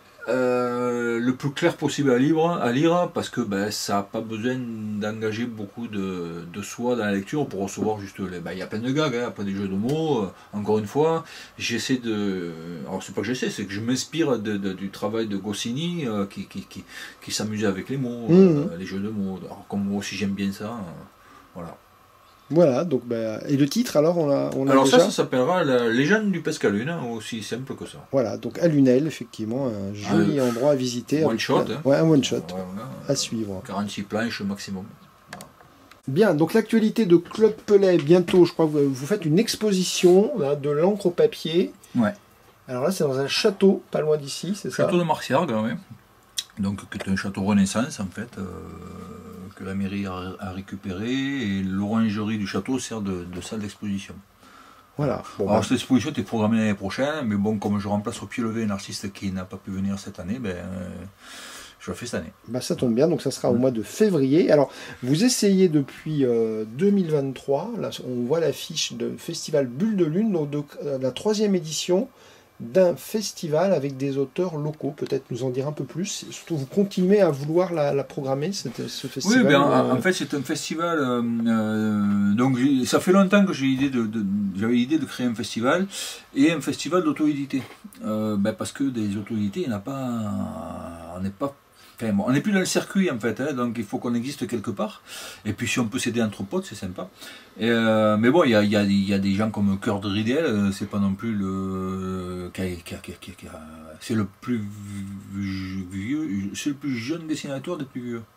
euh, le plus clair possible à lire, à lire parce que ben, ça n'a pas besoin d'engager beaucoup de, de soi dans la lecture pour recevoir juste les... Ben, il y a plein de gags, hein, après des jeux de mots, euh, encore une fois, j'essaie de... Alors c'est pas que j'essaie, c'est que je m'inspire de, de, du travail de Goscinny euh, qui, qui, qui, qui s'amusait avec les mots, mmh. euh, les jeux de mots. Alors comme moi aussi j'aime bien ça, euh, voilà. Voilà, donc bah, et le titre alors on l'a on Alors déjà ça, ça s'appellera La Légende du Pescalune, hein, aussi simple que ça. Voilà, donc à Lunel, effectivement, un joli ah, endroit à visiter. One shot. Hein. Ouais, un one shot ouais, voilà, à suivre. quarante-six planches maximum. Voilà. Bien, donc l'actualité de Claude Pellet, bientôt, je crois que vous faites une exposition là, de l'encre au papier. Ouais. Alors là, c'est dans un château, pas loin d'ici, c'est ça? Château de Marciargues, oui. Donc, qui est un château Renaissance, en fait. Euh... que la mairie a, a récupéré, et l'orangerie du château sert de, de salle d'exposition. Voilà. Bon, Alors bah. cette exposition était programmée l'année prochaine, mais bon, comme je remplace au pied levé un artiste qui n'a pas pu venir cette année, ben, euh, je le fais cette année. Bah, ça tombe bien, donc ça sera au mois de février. Alors, vous essayez depuis euh, deux mille vingt-trois, là, on voit l'affiche de Festival Bulle de Lune, donc de, euh, la troisième édition d'un festival avec des auteurs locaux. Peut-être nous en dire un peu plus. Surtout, vous continuez à vouloir la, la programmer, cette, ce festival. Oui, ben, euh... en fait, c'est un festival. Euh, euh, donc, ça fait longtemps que j'ai l'idée de, de j'avais l'idée de créer un festival et un festival d'auto-édité. Euh, ben, parce que des auto-édités, il n'y en a pas. On n'est pas. Enfin, bon, on n'est plus dans le circuit en fait, hein, donc il faut qu'on existe quelque part. Et puis si on peut s'aider entre potes, c'est sympa. Et euh, mais bon, il y a, y, a, y a des gens comme Cœur de Ridel, c'est pas non plus le. C'est le plus vieux, c'est le plus jeune dessinateur des plus vieux.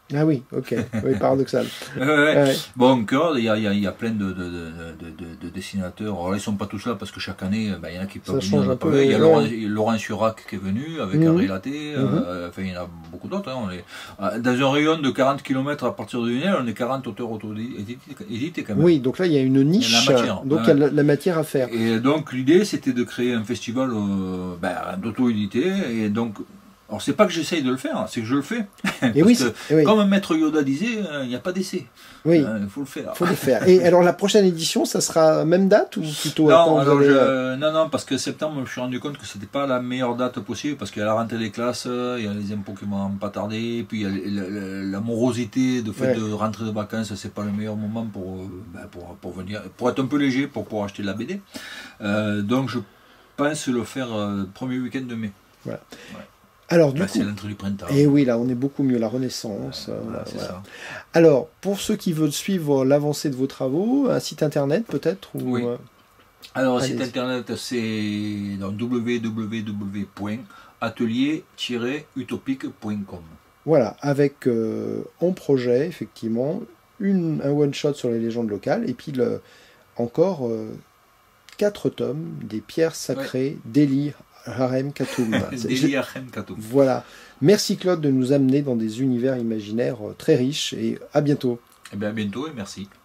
Ah oui, ok, oui, paradoxal. Ouais, ouais. Ouais. Bon, encore, il y a, il y, a, il y a plein de, de, de, de, de dessinateurs. Alors là, ils ne sont pas tous là parce que chaque année, ben, il y en a qui peuvent Ça venir. change un peu, Il y a ouais. Laurent, Laurent Surac qui est venu avec Mhm. Harry Laté. Euh, enfin, il y en a beaucoup d'autres. Hein. On est, dans un rayon de quarante kilomètres à partir de Lunel, on est quarante auteurs auto-édités quand même. Oui, donc là, il y a une niche, Il y a la matière, donc ouais. il y a la, la matière à faire. Et donc, l'idée, c'était de créer un festival euh, ben, d'auto-édité. Et donc, alors, c'est pas que j'essaye de le faire, c'est que je le fais. Et oui, que, oui, comme un maître Yoda disait, il n'y a pas d'essai. oui. Il euh, faut le faire. faut le faire. Et alors, la prochaine édition, ça sera même date ou plutôt non, attends, alors vous allez... je, non, non, parce que septembre, je me suis rendu compte que c'était pas la meilleure date possible, parce qu'il y a la rentrée des classes, il y a les impôts qui vont pas tarder, puis il y a la, la, la morosité de fait ouais. de rentrer de vacances, c'est pas le meilleur moment pour, ben, pour, pour venir, pour être un peu léger, pour pouvoir acheter de la B D. Euh, donc je pense le faire euh, premier week-end de mai. Voilà. Ouais. Alors, du là, coup, c'est l'entrée du printemps. Et oui, là, on est beaucoup mieux, la Renaissance. Euh, voilà, voilà. ça. Alors, pour ceux qui veulent suivre l'avancée de vos travaux, un site internet peut-être ou... Oui. Alors, le site Allez. internet, c'est w w w point atelier tiret utopique point com. Voilà, avec euh, en projet, effectivement, une, un one-shot sur les légendes locales, et puis le, encore euh, quatre tomes des pierres sacrées ouais. d'Eli Harem Katoum. D'Eli Harem Katoum. Voilà. Merci Claude de nous amener dans des univers imaginaires très riches, et à bientôt. Eh bien, à bientôt et merci.